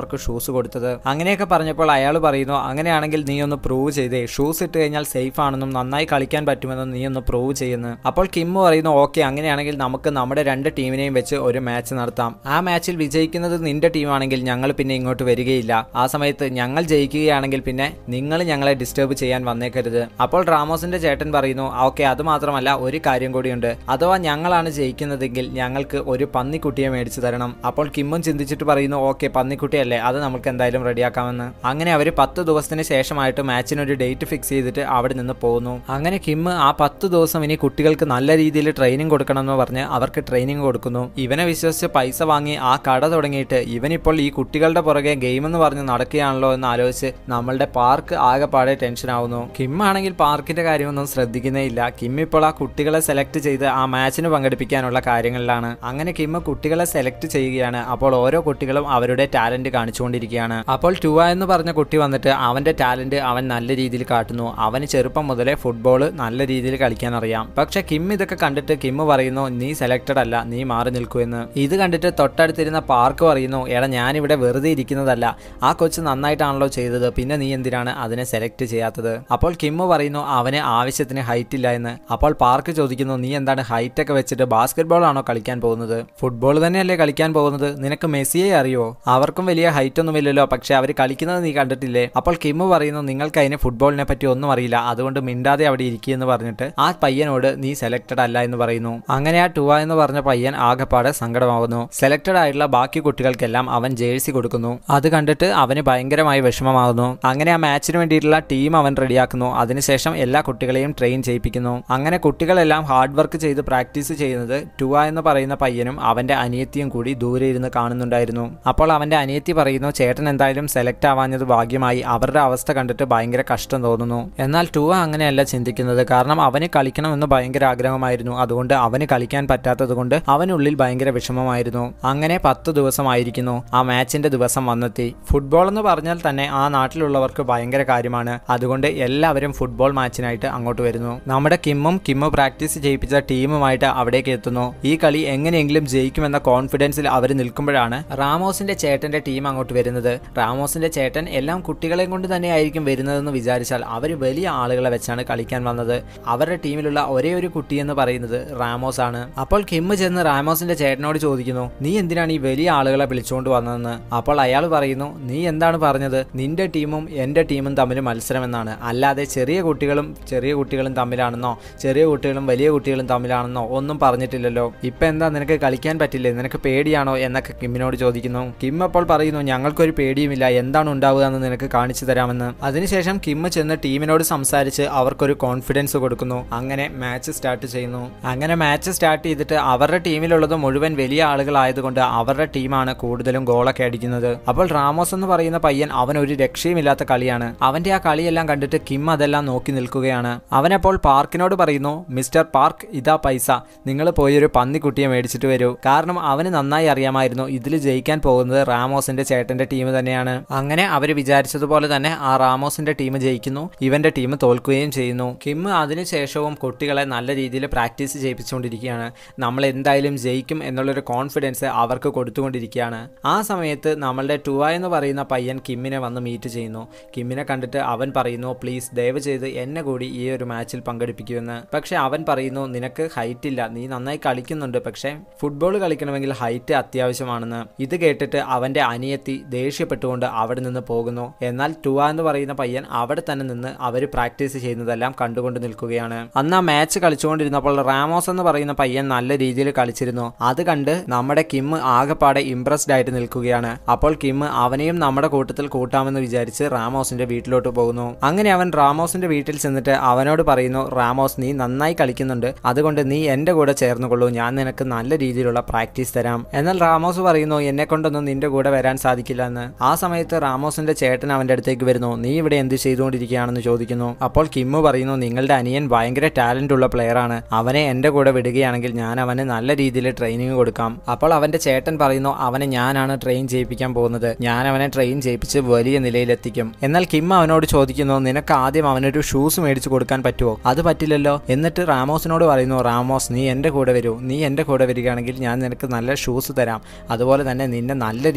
അവർക്ക് ഷൂസ് കൊടുത്തത്. അങ്ങനെയൊക്കെ പറഞ്ഞപ്പോൾ അയാൾ പറയുന്നു, അങ്ങനെയാണെങ്കിൽ നീ ഒന്ന് പ്രൂവ് ചെയ്തേ, ഷൂസ് ഇട്ട് കഴിഞ്ഞാൽ സേഫ് ആണെന്നും നന്നായി കളിക്കാൻ പറ്റുമെന്നും നീ ഒന്ന് പ്രൂവ് ചെയ്യുന്നു. അപ്പോൾ കിം പറയുന്നു, ഓക്കെ, അങ്ങനെയാണെങ്കിൽ നമുക്ക് നമ്മുടെ രണ്ട് ടീമിനെയും വെച്ച് ഒരു മാച്ച് നടത്താം. ആ മാച്ചിൽ വിജയിക്കുന്നത് നിന്റെ ടീമാണെങ്കിൽ ഞങ്ങൾ പിന്നെ ഇങ്ങോട്ട് വരികയില്ല. ആ സമയത്ത് ഞങ്ങൾ ജയിക്കുകയാണെങ്കിൽ പിന്നെ നിങ്ങൾ ഞങ്ങളെ ഡിസ്റ്റർബ് ചെയ്യാൻ വന്നേക്കരുത്. അപ്പോൾ റാമോസിന്റെ ചേട്ടൻ പറയുന്നു, ഓക്കെ, അത് മാത്രമല്ല ഒരു കാര്യം കൂടിയുണ്ട്, അഥവാ ഞങ്ങളാണ് ജയിക്കുന്നതെങ്കിൽ ഞങ്ങൾക്ക് ഒരു പന്നിക്കുട്ടിയെ മേടിച്ചു തരണം. അപ്പോൾ കിമ്മും ചിന്തിച്ചിട്ട് പറയുന്നു, ഓക്കെ, പന്നിക്കുട്ടിയല്ലേ, അത് നമുക്ക് എന്തായാലും റെഡിയാക്കാമെന്ന്. അങ്ങനെ അവർ പത്ത് ദിവസത്തിന് ശേഷമായിട്ട് മാച്ചിനൊരു ഡേറ്റ് ഫിക്സ് ചെയ്തിട്ട് അവിടെ നിന്ന് പോകുന്നു. അങ്ങനെ കിം ആ പത്ത് ദിവസം ഇനി കുട്ടികൾക്ക് നല്ല രീതിയിൽ ട്രെയിനിങ് കൊടുക്കണമെന്ന് പറഞ്ഞ് അവർക്ക് ട്രെയിനിങ് കൊടുക്കുന്നു. ഇവനെ വിശ്വസിച്ച് പൈസ വാങ്ങി ആ കട തുടങ്ങിയിട്ട് ഇവനിപ്പോൾ ഈ കുട്ടികളുടെ പുറകെ ഗെയിം എന്ന് പറഞ്ഞ് നടക്കുകയാണല്ലോ എന്ന് ആലോചിച്ച് നമ്മളുടെ പാർക്ക് ആകെപ്പാടെ ടെൻഷൻ ആവുന്നു. കിം ആണെങ്കിൽ പാർക്കിന്റെ കാര്യമൊന്നും ശ്രദ്ധിക്കുന്നേ ഇല്ല. കിം ഇപ്പോൾ ആ കുട്ടികളെ സെലക്ട് ചെയ്ത് ആ മാച്ചിന് പങ്കെടുപ്പിക്കാനുള്ള കാര്യങ്ങളിലാണ്. അങ്ങനെ കിം കുട്ടികളെ സെലക്ട് ചെയ്യുകയാണ്. അപ്പോൾ ഓരോ കുട്ടികളും അവരുടെ ടാലന്റ് കാണിച്ചുകൊണ്ടിരിക്കുകയാണ്. അപ്പോൾ ടുവ എന്ന് പറഞ്ഞ കുട്ടി വന്നിട്ട് അവന്റെ ടാലന്റ് അവൻ നല്ല രീതിയിൽ കാട്ടുന്നു. അവന് ചെറുപ്പം മുതലേ ഫുട്ബോൾ നല്ല രീതിയിൽ കളിക്കാൻ അറിയാം. പക്ഷെ കിം ഇതൊക്കെ കണ്ടിട്ട് കിം പറയുന്നു, നീ സെലക്ടഡ് അല്ല, നീ മാറി നിൽക്കൂ എന്ന്. ഇത് കണ്ടിട്ട് തൊട്ടടുത്തിരുന്ന പാർക്ക് പറയുന്നു, എടാ ഞാനിവിടെ വെറുതെ ഇരിക്കുന്നതല്ല, ആ കൊച്ച് നന്നായിട്ടാണല്ലോ ചെയ്തത്, പിന്നെ നീ എന്തിനാണ് അതിനെ സെലക്ട് ചെയ്യാത്തത്? അപ്പോൾ കിം പറയുന്നു, അവന് ആവശ്യത്തിന് ഹൈറ്റ് ഇല്ല എന്ന്. അപ്പോൾ പാർക്ക് ചോദിക്കുന്നു, നീ എന്താണ് ഹൈറ്റ് ഒക്കെ വെച്ചിട്ട് ബാസ്കറ്റ് ബോൾ ആണോ കളിക്കാൻ പോകുന്നത്? ഫുട്ബോൾ തന്നെയല്ലേ കളിക്കാൻ പോകുന്നത്? നിനക്ക് മെസ്സിയെ അറിയോ? അവർക്കും വലിയ ഹൈറ്റ് ഒന്നുമില്ലല്ലോ, പക്ഷെ അവർ കളിക്കുന്നത് നീ കണ്ടിട്ടില്ലേ? അപ്പോൾ കിം പറയുന്നു, നിങ്ങൾക്ക് അതിന് ഫുട്ബോളിനെ പറ്റി ഒന്നും അറിയില്ല, അതുകൊണ്ട് മിണ്ടാതെ അവിടെ ഇരിക്കുകയെന്ന് പറഞ്ഞിട്ട് ആ പയ്യനോട് നീ സെലക്ടഡ് അല്ല എന്ന് പറയുന്നു. അങ്ങനെ ആ ടുവ എന്ന് പറഞ്ഞ പയ്യൻ ആകെപ്പാടെ സങ്കടമാവുന്നു. സെലക്ടഡ് ആയിട്ടുള്ള ബാക്കി കുട്ടികൾക്കെല്ലാം അവൻ ജേഴ്സി കൊടുക്കുന്നു. അത് കണ്ടിട്ട് അവന് ഭയങ്കരമായി വിഷമമാകുന്നു. അങ്ങനെ ആ മാച്ചിന് വേണ്ടിയിട്ടുള്ള ടീം അവൻ റെഡിയാക്കുന്നു. അതിനുശേഷം എല്ലാ കുട്ടികളെയും ട്രെയിൻ ചെയ്യിപ്പിക്കുന്നു. അങ്ങനെ കുട്ടികളെല്ലാം ഹാർഡ് വർക്ക് ചെയ്ത് പ്രാക്ടീസ് ചെയ്യുന്നത് ടുവ എന്ന് പറയുന്ന പയ്യനും അവന്റെ അനിയത്തിയും കൂടി ദൂരെ ഇരുന്ന് കാണുന്നുണ്ടായിരുന്നു. അപ്പോൾ അവന്റെ അനിയത്തി പറയുന്നു, ചേട്ടൻ എന്തായാലും സെലക്ട് ആവാഞ്ഞത് ഭാഗ്യമായി, അവരുടെ അവസ്ഥ കണ്ടിട്ട് ഭയങ്കര കഷ്ടം തോന്നുന്നു. എന്നാൽ ടുവ അങ്ങനെയല്ല ചിന്തിക്കുന്നത്. കാരണം അവന് കളിക്കണമെന്ന് ഭയങ്കര ആഗ്രഹമായിരുന്നു. അതുകൊണ്ട് അവന് കളിക്കാൻ പറ്റാത്തത് കൊണ്ട് അവനുള്ളിൽ ഭയങ്കര വിഷമമായിരുന്നു. അങ്ങനെ പത്ത് ദിവസമായിരിക്കുന്നു. ആ മാച്ചിന്റെ ദിവസം വന്നെത്തി. ഫുട്ബോൾ എന്ന് പറഞ്ഞാൽ തന്നെ ആ നാട്ടിലുള്ളവർക്ക് ഭയങ്കര കാര്യമാണ്. അതുകൊണ്ട് എല്ലാവരും ഫുട്ബോൾ മാച്ചിനായിട്ട് അങ്ങോട്ട് വരുന്നു. നമ്മുടെ കിമ്മും കിമ്മു പ്രാക്ടീസ് ചെയ്യിപ്പിച്ച ടീമുമായിട്ട് അവിടേക്ക് എത്തുന്നു. ഈ കളി എങ്ങനെയെങ്കിലും ജയിക്കുമെന്ന കോൺഫിഡൻസിൽ അവർ നിൽക്കുമ്പോഴാണ് റാമോസിന്റെ ചേട്ടന്റെ ടീം അങ്ങോട്ട് വരുന്നത്. റാമോസിന്റെ ചേട്ടൻ എല്ലാം കുട്ടികളെയും കൊണ്ട് തന്നെ ആയിരിക്കും വരുന്നതെന്ന് വിചാരിച്ചാൽ അവർ വലിയ ആളുകളെ വെച്ചാണ് കളിക്കാൻ വന്നത്. അവരുടെ ടീമിലുള്ള ഒരേ ഒരു കുട്ടി എന്ന് പറയുന്നത് റാമോസ് ആണ്. അപ്പോൾ കിം ചെന്ന് റാമോസിന്റെ ചേട്ടനോട് ചോദിക്കുന്നു, നീ എന്തിനാണ് ഈ വലിയ ആളുകളെ വിളിച്ചുകൊണ്ട് വന്നതെന്ന്. അപ്പോൾ അയാൾ പറയുന്നു, നീ എന്താണ് പറഞ്ഞത്? നിന്റെ ടീമും എന്റെ ടീമും തമ്മിൽ മത്സരം എന്നാണ്, അല്ലാതെ ചെറിയ കുട്ടികളും ചെറിയ കുട്ടികളും തമ്മിലാണെന്നോ ചെറിയ കുട്ടികളും വലിയ കുട്ടികളും തമ്മിലാണെന്നോ ഒന്നും പറഞ്ഞിട്ടില്ലല്ലോ. ഇപ്പൊ എന്താ, നിനക്ക് കളിക്കാൻ പറ്റില്ലേ? നിനക്ക് പേടിയാണോ എന്നൊക്കെ കിമ്മിനോട് ചോദിക്കുന്നു. കിം അപ്പോൾ പറയുന്നു, ഞങ്ങൾക്കൊരു പേടിയുമില്ല, എന്താണ് ഉണ്ടാവുക എന്ന് നിനക്ക് കാണിച്ചു തരാമെന്ന്. അതിനുശേഷം കിം ചെന്ന് ടീമിനോട് സംസാരിച്ച് അവർക്കൊരു കോൺഫിഡൻസ് കൊടുക്കുന്നു. അങ്ങനെ മാച്ച് സ്റ്റാർട്ട് ചെയ്യുന്നു. അങ്ങനെ മാച്ച് സ്റ്റാർട്ട് ചെയ്തിട്ട് അവരുടെ ടീമിലുള്ളത് മുഴുവൻ വലിയ ആളുകളായതുകൊണ്ട് അവരുടെ ടീമാണ് കൂടുതലും ഗോളൊക്കെ അടിക്കുന്നത്. അപ്പോൾ റാമോസ് എന്ന് പറയുന്ന പയ്യൻ അവൻ ഒരു രക്ഷയുമില്ലാത്ത കളിയാണ്. അവന്റെ ആ കളിയെല്ലാം കണ്ടിട്ട് കിം അതെല്ലാം നോക്കി നിൽക്കുകയാണ്. അവനപ്പോൾ പാർക്കിനോട് പറയുന്നു, മിസ്റ്റർ പാർക്ക്, ഇതാ പൈസ, നിങ്ങൾ പോയി ഒരു പന്നിക്കുട്ടിയെ മേടിച്ചിട്ട് വരൂ. കാരണം അവന് നന്നായി അറിയാമായിരുന്നു ഇതിൽ ജയിക്കാൻ പോകുന്നത് റാമോസിന്റെ ചേട്ടന്റെ ടീം തന്നെയാണ്. അങ്ങനെ അവര് വിചാരിച്ചതുപോലെ തന്നെ ആ റാമോസിന്റെ ടീം ജയിക്കുന്നു, ഇവന്റെ ടീം തോൽക്കുകയും ചെയ്യുന്നു. കിം അതിനുശേഷവും കുട്ടികളെ നല്ല രീതിയിൽ പ്രാക്ടീസ് ചെയ്യിപ്പിച്ചുകൊണ്ടിരിക്കുകയാണ്. നമ്മൾ എന്തായാലും ജയിക്കും എന്നുള്ളൊരു കോൺഫിഡൻസ് അവർക്ക് കൊടുത്തുകൊണ്ടിരിക്കുകയാണ്. ആ സമയത്ത് നമ്മളുടെ ടുവ എന്ന് പറയുന്ന പയ്യൻ കിമ്മിനെ വന്ന് മീറ്റ് ചെയ്യുന്നു. കിമ്മിനെ കണ്ടിട്ട് അവൻ പറയുന്നു, പ്ലീസ് ദയവ് ചെയ്ത് എന്നെ കൂടി ഈ ഒരു മാച്ചിൽ പങ്കെടുപ്പിക്കുമെന്ന്. പക്ഷെ അവൻ പറയുന്നു, നിനക്ക് ഹൈറ്റ് ഇല്ല, നീ നന്നായി കളിക്കുന്നുണ്ട്, പക്ഷെ ഫുട്ബോൾ കളിക്കണമെങ്കിൽ ഹൈറ്റ് അത്യാവശ്യമാണെന്ന്. ഇത് കേട്ടിട്ട് അവന്റെ അനിയത്തി ദേഷ്യപ്പെട്ടുകൊണ്ട് അവിടെ നിന്ന് പോകുന്നു. എന്നാൽ ടുവ എന്ന് പറയുന്ന പയ്യൻ അവിടെ തന്നെ നിന്ന് അവർ പ്രാക്ടീസ് ചെയ്യുന്നതെല്ലാം കണ്ടുകൊണ്ട് നിൽക്കുകയാണ്. അന്ന് ആ മാച്ച് കളിച്ചുകൊണ്ടിരുന്നപ്പോൾ റാമോസ് എന്ന് പറയുന്ന പയ്യൻ നല്ല രീതിയിൽ കളിച്ചിരുന്നു. അത് കണ്ട് നമ്മുടെ കിം ആകെപ്പാടെ ഇംപ്രസ്ഡ് ആയിട്ട് നിൽക്കുകയാണ്. അപ്പോൾ കിം അവനെയും നമ്മുടെ കൂട്ടത്തിൽ കൂട്ടാമെന്ന് വിചാരിച്ച് റാമോസിന്റെ വീട്ടിലോട്ട് പോകുന്നു. അങ്ങനെ അവൻ റാമോസിന്റെ വീട്ടിൽ ചെന്നിട്ട് അവനോട് പറയുന്നു, റാമോസ്, നീ നന്നായി കളിക്കുന്നുണ്ട്, അതുകൊണ്ട് നീ എന്റെ കൂടെ ചേർന്നുകൊള്ളൂ, ഞാൻ നിനക്ക് നല്ല രീതിയിലുള്ള പ്രാക്ടീസ് തരാം. എന്നാൽ റാമോസ് പറയുന്നു, എന്നെ കൊണ്ടൊന്നും നിന്റെ കൂടെ വരാൻ സാധിക്കില്ല എന്ന്. ആ സമയത്ത് റാമോസിന്റെ ചേട്ടൻ അവന്റെ അടുത്തേക്ക് വരുന്നു. നീ ഇവിടെ എന്ത് ചെയ്തുകൊണ്ടിരിക്കുകയാണെന്ന് ചോദിക്കുന്നു. അപ്പോൾ കിം പറയുന്നു, നിങ്ങളുടെ അനിയൻ ഭയങ്കര ടാലന്റ് ഉള്ള പ്ലെയർ ആണ്, അവനെ എന്റെ കൂടെ വിടുകയാണെങ്കിൽ ഞാൻ അവന് നല്ല രീതിയിൽ ട്രെയിനിങ് കൊടുക്കാം. അപ്പോൾ അവന്റെ ചേട്ടൻ പറയുന്നു, അവനെ ഞാനാണ് ട്രെയിൻ ചെയ്യിപ്പിക്കാൻ പോകുന്നത്, ഞാൻ അവനെ ട്രെയിൻ ചെയ്യിപ്പിച്ച് വലിയ നിലയിലെത്തിക്കും. എന്നാൽ കിം അവനോട് ചോദിക്കുന്നു, നിനക്ക് ആദ്യം അവനൊരു ഷൂസ് മേടിച്ചു കൊടുക്കാൻ പറ്റുമോ? അത് പറ്റില്ലല്ലോ. എന്നിട്ട് റാമോസിനോട് പറയുന്നു, റാമോസ്, നീ എന്റെ കൂടെ വരൂ, നീ എന്റെ കൂടെ വരികയാണെങ്കിൽ ഞാൻ നിനക്ക് നല്ല ഷൂസ് തരാം, അതുപോലെ തന്നെ നിന്നെ നല്ല രീതിയിൽ ട്രെയിൻ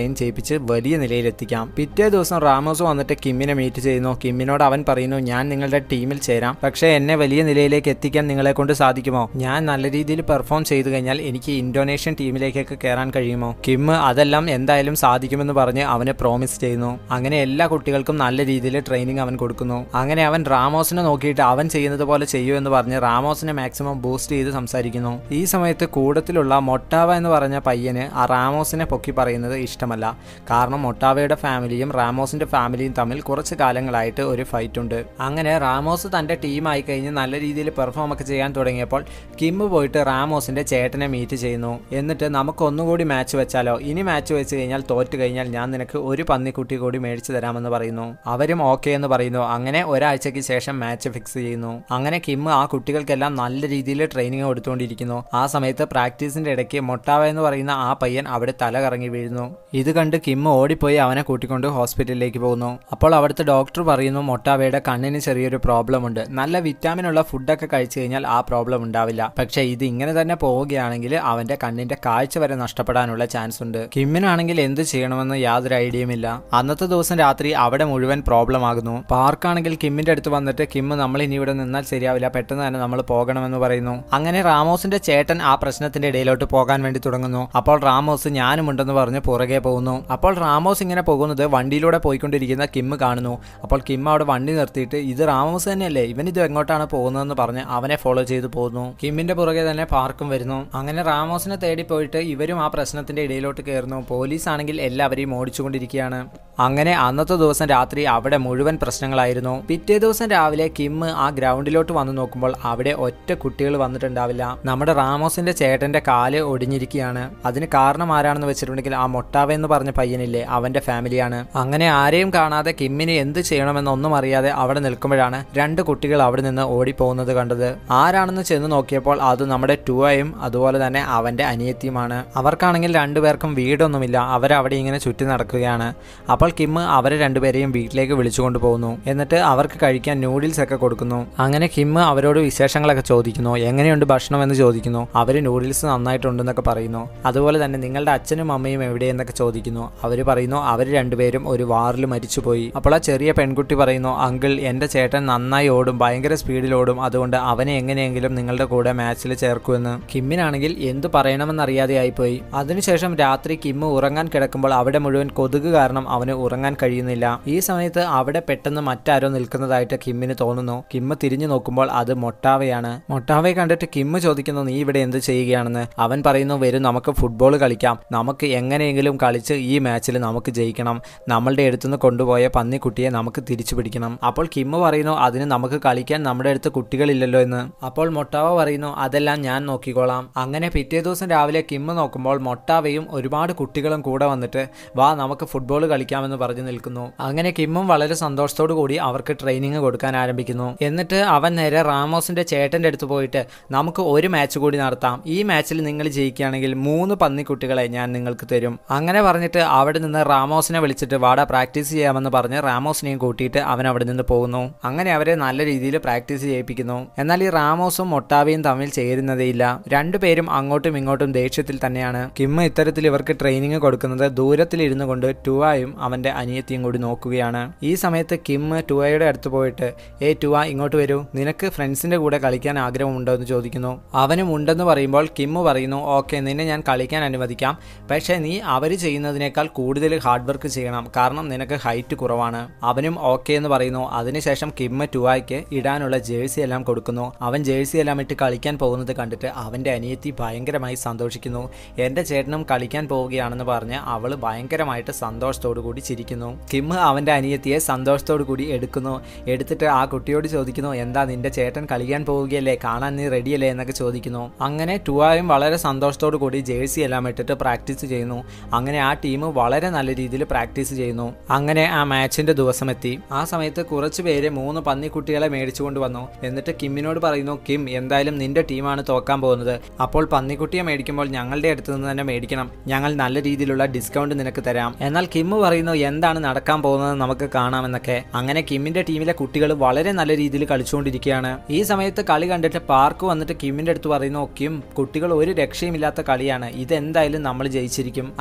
ട്രെയിൻ ചെയ്യിപ്പിച്ച് വലിയ നിലയിലെത്തിക്കാം. പിറ്റേ ദിവസം റാമോസ് വന്നിട്ട് കിമ്മിനെ മീറ്റ് ചെയ്യുന്നു. കിമ്മിനോട് അവൻ പറയുന്നു, ഞാൻ നിങ്ങളുടെ ടീമിൽ ചേരാം, പക്ഷേ എന്നെ വലിയ നിലയിലേക്ക് എത്തിക്കാൻ നിങ്ങളെ കൊണ്ട് സാധിക്കുമോ? ഞാൻ നല്ല രീതിയിൽ പെർഫോം ചെയ്തു കഴിഞ്ഞാൽ എനിക്ക് ഇന്തോനേഷ്യൻ ടീമിലേക്കൊക്കെ കയറാൻ കഴിയുമോ? കിം അതെല്ലാം എന്തായാലും സാധിക്കുമെന്ന് പറഞ്ഞ് അവന് പ്രോമിസ് ചെയ്യുന്നു. അങ്ങനെ എല്ലാ കുട്ടികൾക്കും നല്ല രീതിയിൽ ട്രെയിനിങ് അവൻ കൊടുക്കുന്നു. അങ്ങനെ അവൻ റാമോസിനെ നോക്കിയിട്ട് അവൻ ചെയ്യുന്നത് പോലെ ചെയ്യൂ എന്ന് പറഞ്ഞ് റാമോസിനെ മാക്സിമം ബൂസ്റ്റ് ചെയ്ത് സംസാരിക്കുന്നു. ഈ സമയത്ത് കൂട്ടത്തിലുള്ള മൊട്ടാവ എന്ന് പറഞ്ഞ പയ്യന് ആ റാമോസിനെ പൊക്കി പറയുന്നത് ഇഷ്ടമല്ല. കാരണം മൊട്ടാവയുടെ ഫാമിലിയും റാമോസിന്റെ ഫാമിലിയും തമ്മിൽ കുറച്ച് കാലങ്ങളായിട്ട് ഒരു ഫൈറ്റ് ഉണ്ട്. അങ്ങനെ റാമോസ് തന്റെ ടീമായി കഴിഞ്ഞ് നല്ല രീതിയിൽ പെർഫോം ഒക്കെ ചെയ്യാൻ തുടങ്ങിയപ്പോൾ കിം പോയിട്ട് റാമോസിന്റെ ചേട്ടനെ മീറ്റ് ചെയ്യുന്നു. എന്നിട്ട് നമുക്ക് ഒന്നുകൂടി മാച്ച് വെച്ചാലോ, ഇനി മാച്ച് വെച്ച് കഴിഞ്ഞാൽ തോറ്റു കഴിഞ്ഞാൽ ഞാൻ നിനക്ക് ഒരു പന്നിക്കുട്ടി കൂടി മേടിച്ചു തരാമെന്ന് പറയുന്നു. അവരും ഓക്കെ എന്ന് പറയുന്നു. അങ്ങനെ ഒരാഴ്ചയ്ക്ക് ശേഷം മാച്ച് ഫിക്സ് ചെയ്യുന്നു. അങ്ങനെ കിം ആ കുട്ടികൾക്കെല്ലാം നല്ല രീതിയിൽ ട്രെയിനിങ് കൊടുത്തുകൊണ്ടിരിക്കുന്നു. ആ സമയത്ത് പ്രാക്ടീസിന്റെ ഇടയ്ക്ക് മൊട്ടാവ എന്ന് പറയുന്ന ആ പയ്യൻ അവിടെ തല കറങ്ങി വീഴുന്നു. ഇത് കണ്ട് കിം ഓടിപ്പോയി അവനെ കൂട്ടിക്കൊണ്ട് ഹോസ്പിറ്റലിലേക്ക് പോകുന്നു. അപ്പോൾ അവിടുത്തെ ഡോക്ടർ പറയുന്നു, മൊട്ടാവയുടെ കണ്ണിന് ചെറിയൊരു പ്രോബ്ലം ഉണ്ട്, നല്ല വിറ്റാമിൻ ഉള്ള ഫുഡൊക്കെ കഴിച്ചു കഴിഞ്ഞാൽ ആ പ്രോബ്ലം ഉണ്ടാവില്ല, പക്ഷേ ഇത് ഇങ്ങനെ തന്നെ പോവുകയാണെങ്കിൽ അവന്റെ കണ്ണിന്റെ കാഴ്ച വരെ നഷ്ടപ്പെടാനുള്ള ചാൻസ് ഉണ്ട്. കിമ്മിനാണെങ്കിൽ എന്ത് ചെയ്യണമെന്ന് യാതൊരു ഐഡിയയുമില്ല. അന്നത്തെ ദിവസം രാത്രി അവിടെ മുഴുവൻ പ്രോബ്ലം ആകുന്നു. പാർക്കാണെങ്കിൽ കിമ്മിന്റെ അടുത്ത് വന്നിട്ട്, കിം നമ്മൾ ഇനി ഇവിടെ നിന്നാൽ ശരിയാവില്ല, പെട്ടെന്ന് തന്നെ നമ്മൾ പോകണമെന്ന് പറയുന്നു. അങ്ങനെ റാമോസിന്റെ ചേട്ടൻ ആ പ്രശ്നത്തിന്റെ ഇടയിലോട്ട് പോകാൻ വേണ്ടി തുടങ്ങുന്നു. അപ്പോൾ റാമോസ് ഞാനും ഉണ്ടെന്ന് പറഞ്ഞ് പുറകെ പോകുന്നു. അപ്പോൾ റാമോസ് ഇങ്ങനെ പോകുന്നത് വണ്ടിയിലൂടെ പോയിക്കൊണ്ടിരിക്കുന്ന കിം കാണുന്നു. അപ്പോൾ കിം അവിടെ വണ്ടി നിർത്തിയിട്ട്, ഇത് റാമോസ് തന്നെയല്ലേ, ഇവൻ ഇത് എങ്ങോട്ടാണ് പോകുന്നതെന്ന് പറഞ്ഞ് അവനെ ഫോളോ ചെയ്തു പോകുന്നു. കിമ്മിന്റെ പുറകെ തന്നെ പാർക്കും വരുന്നു. അങ്ങനെ റാമോസിനെ തേടി പോയിട്ട് ഇവരും ആ പ്രശ്നത്തിന്റെ ഇടയിലോട്ട് കയറുന്നു. പോലീസ് ആണെങ്കിൽ എല്ലാവരെയും ഓടിച്ചുകൊണ്ടിരിക്കുകയാണ്. അങ്ങനെ അന്നത്തെ ദിവസം രാത്രി അവിടെ മുഴുവൻ പ്രശ്നങ്ങളായിരുന്നു. പിറ്റേ ദിവസം രാവിലെ കിം ആ ഗ്രൗണ്ടിലോട്ട് വന്ന് നോക്കുമ്പോൾ അവിടെ ഒറ്റ കുട്ടികൾ വന്നിട്ടുണ്ടാവില്ല. നമ്മുടെ റാമോസിന്റെ ചേട്ടന്റെ കാല് ഒടിഞ്ഞിരിക്കുകയാണ്. അതിന് കാരണം ആരാണെന്ന് വെച്ചിട്ടുണ്ടെങ്കിൽ ആ മൊട്ടാവ എന്ന് പറഞ്ഞ പയ്യനില്ലേ, അവന്റെ ഫാമിലിയാണ്. അങ്ങനെ ആരെയും കാണാതെ കിമ്മിന് എന്ത് ചെയ്യണമെന്നൊന്നും അറിയാതെ അവിടെ നിൽക്കുമ്പോഴാണ് രണ്ട് കുട്ടികൾ അവിടെ നിന്ന് ഓടിപ്പോകുന്നത് കണ്ടത്. ആരാണെന്ന് ചെന്ന് നോക്കിയപ്പോൾ അത് നമ്മുടെ ടുവയും അതുപോലെ തന്നെ അവന്റെ അനിയത്തിയുമാണ്. അവർക്കാണെങ്കിൽ രണ്ടുപേർക്കും വീടൊന്നുമില്ല, അവരവിടെ ഇങ്ങനെ ചുറ്റി നടക്കുകയാണ്. അപ്പോൾ കിം അവരെ രണ്ടുപേരെയും വീട്ടിലേക്ക് വിളിച്ചുകൊണ്ട് പോകുന്നു. എന്നിട്ട് അവർക്ക് കഴിക്കാൻ നൂഡിൽസ് ഒക്കെ കൊടുക്കുന്നു. അങ്ങനെ കിം അവരോട് വിശേഷങ്ങളൊക്കെ ചോദിക്കുന്നു, എങ്ങനെയുണ്ട് ഭക്ഷണം എന്ന് ചോദിക്കുന്നു. അവര് നൂഡിൽസ് നന്നായിട്ടുണ്ടെന്നൊക്കെ പറയുന്നു. അതുപോലെ തന്നെ നിങ്ങളുടെ അച്ഛനും അമ്മയും എവിടെയെന്നൊക്കെ ചോദിക്കുന്നു. അവര് പറയുന്നു അവർ രണ്ടുപേരും ഒരു വാറിൽ മരിച്ചുപോയി. അപ്പോൾ ആ ചെറിയ പെൺകുട്ടി പറയുന്നു, അങ്കിൾ എന്റെ ചേട്ടൻ നന്നായി ഓടും, ഭയങ്കര സ്പീഡിൽ ഓടും, അതുകൊണ്ട് അവനെ എങ്ങനെയെങ്കിലും നിങ്ങളുടെ കൂടെ മാച്ചിൽ ചേർക്കുമെന്ന്. കിമ്മിനാണെങ്കിൽ എന്ത് പറയണമെന്നറിയാതെ ആയിപ്പോയി. അതിനുശേഷം രാത്രി കിം ഉറങ്ങാൻ കിടക്കുമ്പോൾ അവിടെ മുഴുവൻ കൊതുക് കാരണം അവന് ഉറങ്ങാൻ കഴിയുന്നില്ല. ഈ സമയത്ത് അവിടെ പെട്ടെന്ന് മറ്റാരോ നിൽക്കുന്നതായിട്ട് കിമ്മിന് തോന്നുന്നു. കിം തിരിഞ്ഞു നോക്കുമ്പോൾ അത് മൊട്ടാവയാണ്. മൊട്ടാവയെ കണ്ടിട്ട് കിം ചോദിക്കുന്നു, നീ ഇവിടെ എന്ത് ചെയ്യുകയാണെന്ന്. അവൻ പറയുന്നു, വരും നമുക്ക് ഫുട്ബോൾ കളിക്കാം, നമുക്ക് എങ്ങനെയെങ്കിലും കളിച്ച് ഈ മാച്ചിൽ നമുക്ക് ജയിക്കണം, നമ്മളുടെ അടുത്തുനിന്ന് കൊണ്ടുപോയ പന്നിക്കുട്ടിയെ നമുക്ക് തിരിച്ചു പിടിക്കണം. അപ്പോൾ കിം പറയുന്നു, അതിന് നമുക്ക് കളിക്കാൻ നമ്മുടെ അടുത്ത് കുട്ടികളില്ലല്ലോ എന്ന്. അപ്പോൾ മൊട്ടാവ പറയുന്നു, അതെല്ലാം ഞാൻ നോക്കിക്കോളാം. അങ്ങനെ പിറ്റേ ദിവസം രാവിലെ കിം നോക്കുമ്പോൾ മൊട്ടാവയും ഒരുപാട് കുട്ടികളും കൂടെ വന്നിട്ട് വാ നമുക്ക് ഫുട്ബോൾ കളിക്കാമെന്ന് പറഞ്ഞു നിൽക്കുന്നു. അങ്ങനെ കിമ്മും വളരെ സന്തോഷത്തോടു കൂടി അവർക്ക് ട്രെയിനിങ് കൊടുക്കാൻ ആരംഭിക്കുന്നു. എന്നിട്ട് അവൻ നേരെ റാമോസിന്റെ ചേട്ടന്റെ അടുത്ത് പോയിട്ട്, നമുക്ക് ഒരു മാച്ച് കൂടി നടത്താം, ഈ മാച്ചിൽ നിങ്ങൾ ജയിക്കുകയാണെങ്കിൽ മൂന്ന് പന്നിക്കുട്ടികളെ ഞാൻ നിങ്ങൾക്ക് തരും. അങ്ങനെ പറഞ്ഞിട്ട് അവിടെ നിന്ന് റാമോസിനെ വിളിച്ചിട്ട് വാടാ പ്രാക്ടീസ് ചെയ്യാമെന്ന് പറഞ്ഞ് റാമോസിനെയും കൂട്ടിയിട്ട് അവൻ അവിടെ നിന്ന് പോകുന്നു. അങ്ങനെ അവരെ നല്ല രീതിയിൽ പ്രാക്ടീസ് ചെയ്യിപ്പിക്കുന്നു. എന്നാൽ ഈ റാമോസും മൊട്ടാവയും തമ്മിൽ ചേരുന്നതേയില്ല. രണ്ടുപേരും അങ്ങോട്ടും ഇങ്ങോട്ടും ദേഷ്യത്തിൽ തന്നെയാണ്. കിം ഇത്തരത്തിൽ ഇവർക്ക് ട്രെയിനിങ് കൊടുക്കുന്നത് ദൂരത്തിലിരുന്നു കൊണ്ട് ടുവായും അവന്റെ അനിയത്തിയും കൂടി നോക്കുകയാണ്. ഈ സമയത്ത് കിം ടുവയുടെ അടുത്ത് പോയിട്ട്, ഏ ടുവ ഇങ്ങോട്ട് വരൂ, നിനക്ക് ഫ്രണ്ട്സിന്റെ കൂടെ കളിക്കാൻ ആഗ്രഹമുണ്ടോ എന്ന് ചോദിക്കുന്നു. അവനും ഉണ്ടെന്ന് പറയുമ്പോൾ കിം പറയുന്നു, ഓക്കെ നിന്നെ ഞാൻ കളിക്കാൻ അനുവദിക്കാം, പക്ഷേ നീ അവർ ചെയ്യുന്നതിനേക്കാൾ കൂടുതൽ ഹാർഡ് വർക്ക് ചെയ്യണം, കാരണം നിനക്ക് ഹൈറ്റ് കുറവാണ്. അവനും ഓക്കെ എന്ന് പറയുന്നു. അതിനുശേഷം കിം ടുവായ്ക്ക് ഇടാനുള്ള ജേഴ്സി എല്ലാം കൊടുക്കുന്നു. അവൻ ജേഴ്സി എല്ലാം ഇട്ട് കളിക്കാൻ പോകുന്നത് കണ്ടിട്ട് അവന്റെ അനിയത്തി ഭയങ്കരമായി സന്തോഷിക്കുന്നു. എന്റെ ചേട്ടനും കളിക്കാൻ പോവുകയാണെന്ന് പറഞ്ഞ് അവള് ഭയങ്കരമായിട്ട് സന്തോഷത്തോടു കൂടി ചിരിക്കുന്നു. കിം അവന്റെ അനിയത്തിയെ സന്തോഷത്തോടു കൂടി എടുക്കുന്നു. എടുത്തിട്ട് ആ കുട്ടിയോട് ചോദിക്കുന്നു, എന്താ നിന്റെ ചേട്ടൻ കളിക്കാൻ പോവുകയല്ലേ, കാണാൻ നീ റെഡിയല്ലേ എന്നൊക്കെ ചോദിക്കുന്നു. അങ്ങനെ ടുവായും വളരെ സന്തോഷത്തോടു കൂടി ജേഴ്സി എല്ലാം ഇട്ടിട്ട് പ്രാക്ടീസ് ചെയ്യുന്നു. അങ്ങനെ ആ ടീം വളരെ നല്ല രീതിയിൽ പ്രാക്ടീസ് ചെയ്യുന്നു. അങ്ങനെ ആ മാച്ചിന്റെ ദിവസം എത്തി. ആ സമയത്ത് കുറച്ചു പേര് മൂന്ന് പന്നിക്കുട്ടികളെ മേടിച്ചുകൊണ്ട് വന്നു. എന്നിട്ട് കിമ്മിനോട് പറയുന്നു, കിം എന്തായാലും നിന്റെ ടീമാണ് തോക്കാൻ പോകുന്നത്, അപ്പോൾ പന്നിക്കുട്ടിയെ മേടിക്കുമ്പോൾ ഞങ്ങളുടെ അടുത്ത് നിന്ന് തന്നെ മേടിക്കണം, ഞങ്ങൾ നല്ല രീതിയിലുള്ള ഡിസ്കൗണ്ട് നിനക്ക് തരാം. എന്നാൽ കിം പറയുന്നു, എന്താണ് നടക്കാൻ പോകുന്നത് നമുക്ക് കാണാമെന്നൊക്കെ. അങ്ങനെ കിമ്മിന്റെ ടീമിലെ കുട്ടികൾ വളരെ നല്ല രീതിയിൽ കളിച്ചുകൊണ്ടിരിക്കുകയാണ്. ഈ സമയത്ത് കളി കണ്ടിട്ട് പാർക്ക് വന്നിട്ട് കിമ്മിന്റെ അടുത്ത് പറയുന്നു, കിം കുട്ടികൾ ഒരു രക്ഷയുമില്ലാത്ത കളിയാണ്, ഇതെന്തായാലും നമ്മൾ ജയിച്ചിരിക്കും. ആ മാച്ച്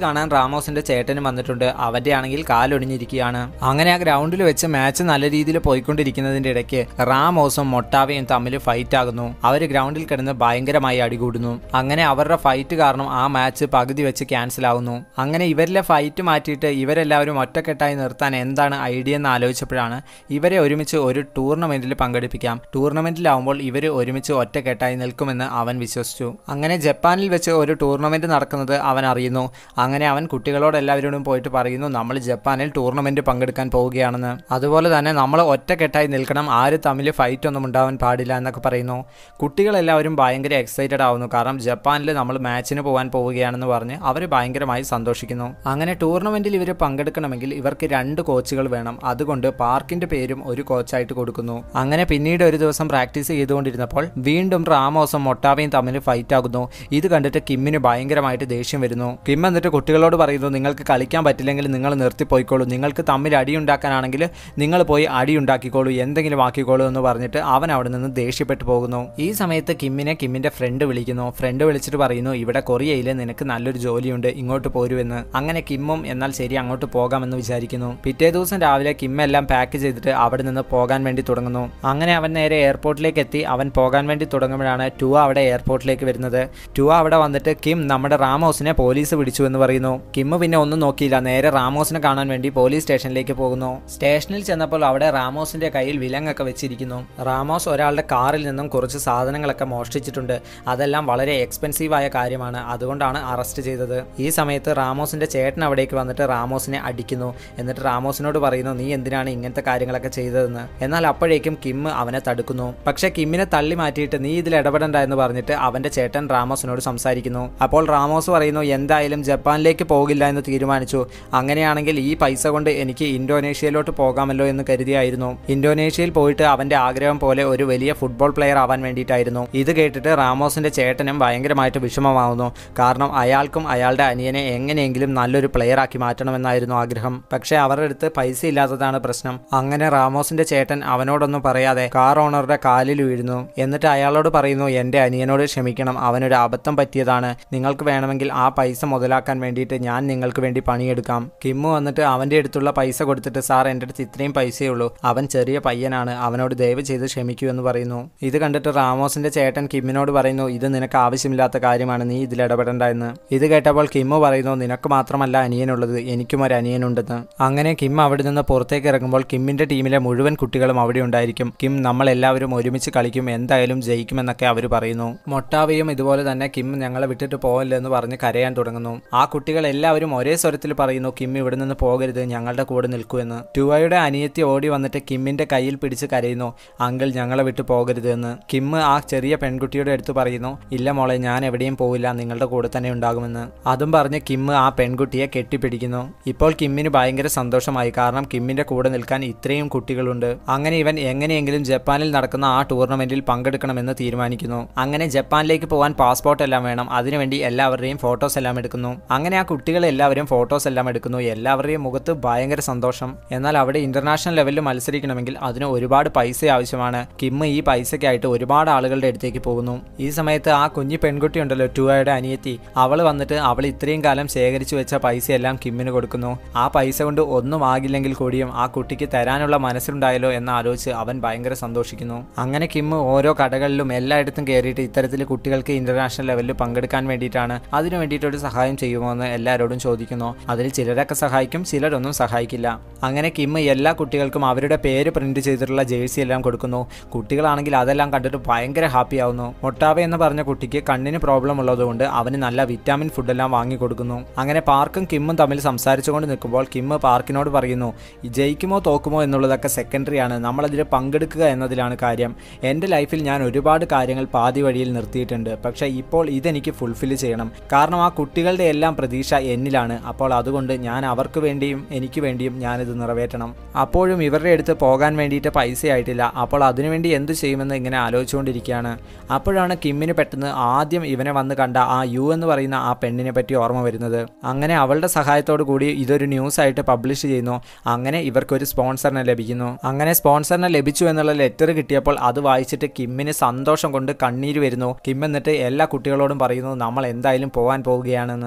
കാണാൻ റാമോസിന്റെ ചേട്ടനും വന്നിട്ടുണ്ട്. അവന്റെ ആണെങ്കിൽ കാലൊടിഞ്ഞിരിക്കുകയാണ്. അങ്ങനെ ആ ഗ്രൗണ്ടിൽ വെച്ച് മാച്ച് നല്ല രീതിയിൽ പോയിക്കൊണ്ടിരിക്കുന്നതിന്റെ ഇടയ്ക്ക് റാമോസും മൊട്ടാവയും തമ്മിൽ ഫൈറ്റ് ആകുന്നു. അവർ ഗ്രൗണ്ടിൽ കിടന്ന് ഭയങ്കരമായി അടികൂടുന്നു. അങ്ങനെ അവരുടെ ഫൈറ്റ് കാരണം ആ മാച്ച് പകുതി വെച്ച് ക്യാൻസൽ ആവുന്നു. അങ്ങനെ ഇവരിലെ ഫൈറ്റ് മാറ്റിയിട്ട് ഇവരെല്ലാവരും ഒറ്റക്കെട്ടായി നിർത്താൻ എന്താണ് ഐഡിയ എന്ന് ആലോചിച്ചപ്പോഴാണ് ഇവരെ ഒരുമിച്ച് ഒരു ടൂർണമെന്റിൽ പങ്കെടുപ്പിക്കാം. ടൂർണമെന്റിലാവുമ്പോൾ ഇവർ ഒരുമിച്ച് ഒറ്റക്കെട്ടായി നിൽക്കുമെന്ന് അവൻ വിശ്വസിച്ചു. അങ്ങനെ ജപ്പാനിൽ വെച്ച് ഒരു ടൂർണമെന്റ് നടക്കുന്നത് അവൻ അറിയുന്നു. അങ്ങനെ അവൻ കുട്ടികളോട് എല്ലാവരോടും പോയിട്ട് പറയുന്നു, നമ്മൾ ജപ്പാനിൽ ടൂർണമെന്റ് പങ്കെടുക്കാൻ പോവുകയാണെന്ന്. അതുപോലെ തന്നെ നമ്മൾ ഒറ്റക്കെട്ടായി നിൽക്കണം, ആര് തമ്മിൽ ഫൈറ്റ് ഒന്നും ഉണ്ടാവാൻ പാടില്ല എന്നൊക്കെ പറയുന്നു. കുട്ടികളെല്ലാവരും ഭയങ്കര എക്സൈറ്റഡ് ആവുന്നു. കാരണം ജപ്പാനിൽ നമ്മൾ മാച്ചിന് പോകാൻ പോവുകയാണെന്ന് പറഞ്ഞ് അവർ ഭയങ്കരമായി സന്തോഷിക്കുന്നു. അങ്ങനെ ടൂർണമെന്റിൽ ഇവർ പങ്കെടുക്കണമെങ്കിൽ ഇവർക്ക് രണ്ട് കോച്ചുകൾ വേണം. അതുകൊണ്ട് പാർക്കിന്റെ പേരും ഒരു കോച്ചായിട്ട് കൊടുക്കുന്നു. അങ്ങനെ പിന്നീട് ഒരു ദിവസം പ്രാക്ടീസ് ചെയ്തുകൊണ്ടിരുന്നപ്പോൾ വീണ്ടും റാമോസും മൊട്ടാവയും തമ്മിൽ ഫൈറ്റ് ആകുന്നു. ഇത് കണ്ടിട്ട് കിമ്മിന് ഭയങ്കരമായിട്ട് ദേഷ്യം വരുന്നു. കിം എന്നിട്ട് കുട്ടികളോട് പറയുന്നു, നിങ്ങൾക്ക് കളിക്കാൻ പറ്റില്ലെങ്കിൽ നിങ്ങൾ നിർത്തിപ്പോയിക്കോളൂ, നിങ്ങൾക്ക് തമ്മിൽ അടിയുണ്ടാക്കാനാണെങ്കിൽ നിങ്ങൾ പോയി അടിയുണ്ടാക്കിക്കോളൂ, എന്തെങ്കിലും ആക്കിക്കോളൂ എന്ന് പറഞ്ഞിട്ട് അവൻ അവിടെ നിന്ന് ദേഷ്യപ്പെട്ടു പോകുന്നു. ഈ സമയത്ത് കിമ്മിനെ കിമ്മിന്റെ ഫ്രണ്ട് വിളിക്കുന്നു. ഫ്രണ്ട് വിളിച്ചിട്ട് പറയുന്നു, ഇവിടെ കൊറിയയിൽ നിനക്ക് നല്ലൊരു ജോലിയുണ്ട്, ഇങ്ങോട്ട് പോരുമെന്ന്. അങ്ങനെ കിമ്മും എന്നാൽ ശരി അങ്ങോട്ട് പോകാമെന്ന് വിചാരിക്കുന്നു. പിറ്റേ ദിവസം രാവിലെ കിം എല്ലാം പാക്ക് ചെയ്തിട്ട് അവിടെ നിന്ന് പോകാൻ വേണ്ടി തുടങ്ങുന്നു. അങ്ങനെ അവൻ നേരെ എയർപോർട്ടിലേക്ക് എത്തി. അവൻ പോകാൻ വേണ്ടി തുടങ്ങുമ്പോഴാണ് ടുവ അവിടെ എയർപോർട്ടിലേക്ക് വരുന്നത്. ടുവ അവിടെ വന്നിട്ട് കിം നമ്മുടെ റാമോസിനെ പോലീസ് പിടിച്ചു എന്ന് പറയുന്നു. കിം പിന്നെ ഒന്നും നോക്കിയില്ല, നേരെ റാമോസിനെ കാണാൻ വേണ്ടി പോലീസ് സ്റ്റേഷനിലേക്ക് പോകുന്നു. സ്റ്റേഷനിൽ ചെന്നപ്പോൾ അവിടെ റാമോസിന്റെ കയ്യിൽ വിലങ്ങൊക്കെ വെച്ചിരിക്കുന്നു. റാമോസ് ഒരാളുടെ കാറിൽ നിന്നും കുറച്ച് സാധനങ്ങളൊക്കെ മോഷ്ടിച്ചിട്ടുണ്ട്. അതെല്ലാം വളരെ എക്സ്പെൻസീവ് ആയ കാര്യമാണ്, അതുകൊണ്ടാണ് അറസ്റ്റ് ചെയ്തത്. ഈ സമയത്ത് റാമോസിന്റെ ചേട്ടൻ അവിടേക്ക് വന്നിട്ട് റാമോസിനെ അടിക്കുന്നു. എന്നിട്ട് റാമോസിനോട് പറയുന്നു, നീ എന്തിനാണ് ഇങ്ങനത്തെ കാര്യങ്ങളൊക്കെ ചെയ്തതെന്ന്. എന്നാൽ അപ്പോഴേക്കും കിം അവനെ തടുക്കുന്നു. പക്ഷെ കിമ്മിനെ തള്ളി മാറ്റിയിട്ട് നീ ഇതിൽ ഇടപെടണ്ട എന്ന് പറഞ്ഞിട്ട് അവന്റെ ചേട്ടൻ റാമോസിനോട് സംസാരിക്കുന്നു. അപ്പോൾ റാമോസ് പറയുന്നു, എന്തായാലും ജപ്പാനിലേക്ക് പോകില്ല എന്ന് തീരുമാനിച്ചു. അങ്ങനെയാണെങ്കിൽ ഈ പൈസ കൊണ്ട് എനിക്ക് ഇന്തോനേഷ്യയിലോട്ട് പോകാമല്ലോ എന്ന് കരുതിയായിരുന്നു. ഇന്തോനേഷ്യയിൽ പോയിട്ട് അവന്റെ ആഗ്രഹം പോലെ ഒരു വലിയ ഫുട്ബോൾ പ്ലെയർ ആവാൻ വേണ്ടിയിട്ടായിരുന്നു. ഇത് കേട്ടിട്ട് റാമോസിന്റെ ചേട്ടനും ഭയങ്കരമായിട്ട് വിഷമമാവുന്നു. കാരണം അയാൾക്കും അയാളുടെ അനിയനെ എങ്ങനെയെങ്കിലും നല്ലൊരു പ്ലെയർ ആക്കി മാറ്റണമെന്നായിരുന്നു ആഗ്രഹം. പക്ഷെ അവരുടെ അടുത്ത് പൈസ ഇല്ലാത്തതാണ് പ്രശ്നം. അങ്ങനെ റാമോസിന്റെ ചേട്ടൻ അവനോടൊന്നും പറയാതെ കാർ ഓണറുടെ കാലിൽ വീഴുന്നു. എന്നിട്ട് അയാളോട് പറയുന്നു, എന്റെ അനിയനോട് ക്ഷമിക്കണം, അവനൊരു അബദ്ധം പറ്റിയതാണ്. നിങ്ങൾക്ക് വേണമെങ്കിൽ ആ പൈസ മുതലാക്കാൻ വേണ്ടിയിട്ട് ഞാൻ നിങ്ങൾക്ക് വേണ്ടി പണിയെടുക്കാം. കിമ്മു വന്നിട്ട് അവന്റെ അടുത്തുള്ള പൈസ കൊടുത്തിട്ട്, സാർ എൻ്റെ അടുത്ത് ഇത്രയും പൈസയേ ഉള്ളൂ, അവൻ ചെറിയ പയ്യനാണ്, അവനോട് ദയവ് ചെയ്ത് ക്ഷമിക്കൂ എന്ന് പറയുന്നു. ഇത് കണ്ടിട്ട് റാമോസിന്റെ ചേട്ടൻ കിമ്മിനോട് പറയുന്നു, ഇത് നിനക്ക് ആവശ്യമില്ലാത്ത കാര്യമാണ്, നീ ഇതിൽ ഇടപെടണ്ട എന്ന്. ഇത് കേട്ടപ്പോൾ കിമ്മു പറയുന്നു, നിനക്ക് മാത്രമല്ല അനിയനുള്ളത്, എനിക്കും ഒരു അനിയനുണ്ടെന്ന്. അങ്ങനെ കിം അവിടെ നിന്ന് പുറത്തേക്ക് ഇറങ്ങുമ്പോൾ കിമ്മിന്റെ ടീമിലെ മുഴുവൻ കുട്ടികളും അവിടെ ഉണ്ടായിരിക്കും. കിം നമ്മൾ എല്ലാവരും ഒരുമിച്ച് കളിക്കും, എന്തായാലും ജയിക്കുമെന്നൊക്കെ അവർ പറയുന്നു. മൊട്ടാവയും ഇതുപോലെ തന്നെ കിം ഞങ്ങളെ വിട്ടിട്ട് പോകല്ലേ എന്ന് പറഞ്ഞ് കരയാൻ തുടങ്ങുന്നു. ആ കുട്ടികൾ എല്ലാവരും ഒരേ സ്വരത്തിൽ പറയുന്നു, കിം ഇവിടെ നിന്ന് പോകരുത്, ഞങ്ങളുടെ കൂടെ നിൽക്കൂ എന്ന്. ടുവയുടെ അനിയത്തി ഓടി വന്നിട്ട് കിമ്മിന്റെ കയ്യിൽ പിടിച്ച് കരയുന്നു, അങ്കിൾ ഞങ്ങളെ വിട്ട് പോകരുത് എന്ന്. കിം ആ ചെറിയ പെൺകുട്ടിയുടെ അടുത്ത് പറയുന്നു, ഇല്ല മോളെ, ഞാൻ എവിടെയും പോവില്ല, നിങ്ങളുടെ കൂടെ തന്നെ ഉണ്ടാകുമെന്ന്. അതും പറഞ്ഞ് കിം ആ പെൺകുട്ടിയെ കെട്ടിപ്പിടിക്കുന്നു. ഇപ്പോൾ കിമ്മിന് ഭയങ്കര സന്തോഷമായി, കാരണം കിമ്മിന്റെ കൂടെ നിൽക്കാൻ ഇത്രയും കുട്ടികളുണ്ട്. അങ്ങനെ ഇവൻ എങ്ങനെയെങ്കിലും ജപ്പാനിൽ നടക്കുന്ന ആ ടൂർണമെന്റിൽ പങ്കെടുക്കണമെന്ന് തീരുമാനിക്കുന്നു. അങ്ങനെ ജപ്പാനിലേക്ക് പോകാൻ പാസ്പോർട്ട് എല്ലാം വേണം. അതിനുവേണ്ടി എല്ലാവരുടെയും ഫോട്ടോസ് എല്ലാം എടുക്കുന്നു. അങ്ങനെ ആ കുട്ടികൾ എല്ലാവരും ഫോട്ടോസ് എല്ലാം എടുക്കുന്നു. എല്ലാവരുടെയും മുഖത്ത് ഭയങ്കര സന്തോഷം. എന്നാൽ അവിടെ ഇന്റർനാഷണൽ ലെവലിൽ മത്സരിക്കണമെങ്കിൽ അതിന് ഒരുപാട് പൈസ ആവശ്യമാണ്. കിം ഈ പൈസയ്ക്കായിട്ട് ഒരുപാട് ആളുകളുടെ അടുത്തേക്ക് പോകുന്നു. ഈ സമയത്ത് ആ കുഞ്ഞി പെൺകുട്ടി ഉണ്ടല്ലോ, ടുവയുടെ അനിയത്തി, അവൾ വന്നിട്ട് അവൾ ഇത്രയും കാലം ശേഖരിച്ചു വെച്ച പൈസയെല്ലാം കിമ്മിന് കൊടുക്കുന്നു. ആ പൈസ കൊണ്ട് ഒന്നും ആകില്ലെങ്കിൽ കൂടിയും ആ കുട്ടിക്ക് തരാനുള്ള മനസ്സിലുണ്ടായല്ലോ എന്ന് ആലോചിച്ച് അവൻ ഭയങ്കര സന്തോഷിക്കുന്നു. അങ്ങനെ കിം ഓരോ കടകളിലും എല്ലായിടത്തും കയറിയിട്ട് ഇത്തരത്തിൽ കുട്ടികൾക്ക് ഇന്റർനാഷണൽ ലെവലിൽ പങ്കെടുക്കാൻ വേണ്ടിയിട്ടാണ്, അതിനു വേണ്ടിയിട്ടൊരു സഹായം ചെയ്യുമോ എന്ന് എല്ലാവരോടും ചോദിക്കുന്നു. അതിൽ ചിലരൊക്കെ സഹായിക്കും, ചിലരൊന്നും സഹായിക്കില്ല. അങ്ങനെ കിം എല്ലാ കുട്ടികൾക്കും അവരുടെ പേര് പ്രിന്റ് ചെയ്തിട്ടുള്ള ജേഴ്സി എല്ലാം കൊടുക്കുന്നു. കുട്ടികളാണെങ്കിൽ അതെല്ലാം കണ്ടിട്ട് ഭയങ്കര ഹാപ്പി ആവുന്നു. മൊട്ടാവ എന്ന് പറഞ്ഞ കുട്ടിക്ക് കണ്ണിന് പ്രോബ്ലം ഉള്ളതുകൊണ്ട് അവന് നല്ല വിറ്റാമിൻ ഫുഡെല്ലാം വാങ്ങി കൊടുക്കുന്നു. അങ്ങനെ പാർക്കും കിമ്മും തമ്മിൽ സംസാരിച്ചുകൊണ്ട് നിൽക്കുമ്പോൾ കിം പാർക്കിനോട് പറയുന്നു, ജയിക്കുമോ തോക്കുമോ എന്നുള്ളതൊക്കെ സെക്കൻഡറി ആണ്, നമ്മളതിൽ പങ്കെടുക്കുക എന്നതിലാണ് കാര്യം. എൻ്റെ ലൈഫിൽ ഞാൻ ഒരുപാട് കാര്യങ്ങൾ പാതി വഴിയിൽ നിർത്തിയിട്ടുണ്ട്, പക്ഷേ ഇപ്പോൾ ഇതെനിക്ക് ഫുൾഫിൽ ചെയ്യണം. കാരണം ആ കുട്ടികളുടെ എല്ലാം പ്രതീക്ഷ എന്നിലാണ്. അപ്പോൾ അതുകൊണ്ട് ഞാൻ അവർക്ക് വേണ്ടിയും എനിക്ക് വേണ്ടിയും ഞാനിത് നിറവേറ്റണം. അപ്പോഴും ഇവരുടെ അടുത്ത് പോകാൻ വേണ്ടിയിട്ട് പൈസ ആയിട്ടില്ല. അപ്പോൾ അതിനുവേണ്ടി എന്ത് ചെയ്യുമെന്ന് ഇങ്ങനെ ആലോചിച്ചുകൊണ്ടിരിക്കുകയാണ്. അപ്പോഴാണ് കിമ്മിന് പെട്ടെന്ന് ആദ്യം ഇവനെ വന്ന് കണ്ട ആ യു എന്ന് പറയുന്ന ആ പെണ്ണിനെ പറ്റി ഓർമ്മ വരുന്നത്. അങ്ങനെ അവളുടെ സഹായത്തോടു കൂടി ഇതൊരു ന്യൂസ് ആയിട്ട് പബ്ലിഷ് ചെയ്യുന്നു. അങ്ങനെ ഇവർക്കൊരു സ്പോൺസറിനെ ലഭിക്കുന്നു. അങ്ങനെ സ്പോൺസറിനെ ലഭിച്ചു എന്നുള്ള ലെറ്റർ കിട്ടിയപ്പോൾ അത് വായിച്ചിട്ട് കിമ്മിന് സന്തോഷം കൊണ്ട് കണ്ണീര് വരുന്നു. കിം എന്നിട്ട് എല്ലാ കുട്ടികളോടും പറയുന്നു, നമ്മൾ എന്തായാലും പോകാൻ പോവുകയാണെന്ന്. കുട്ടികൾ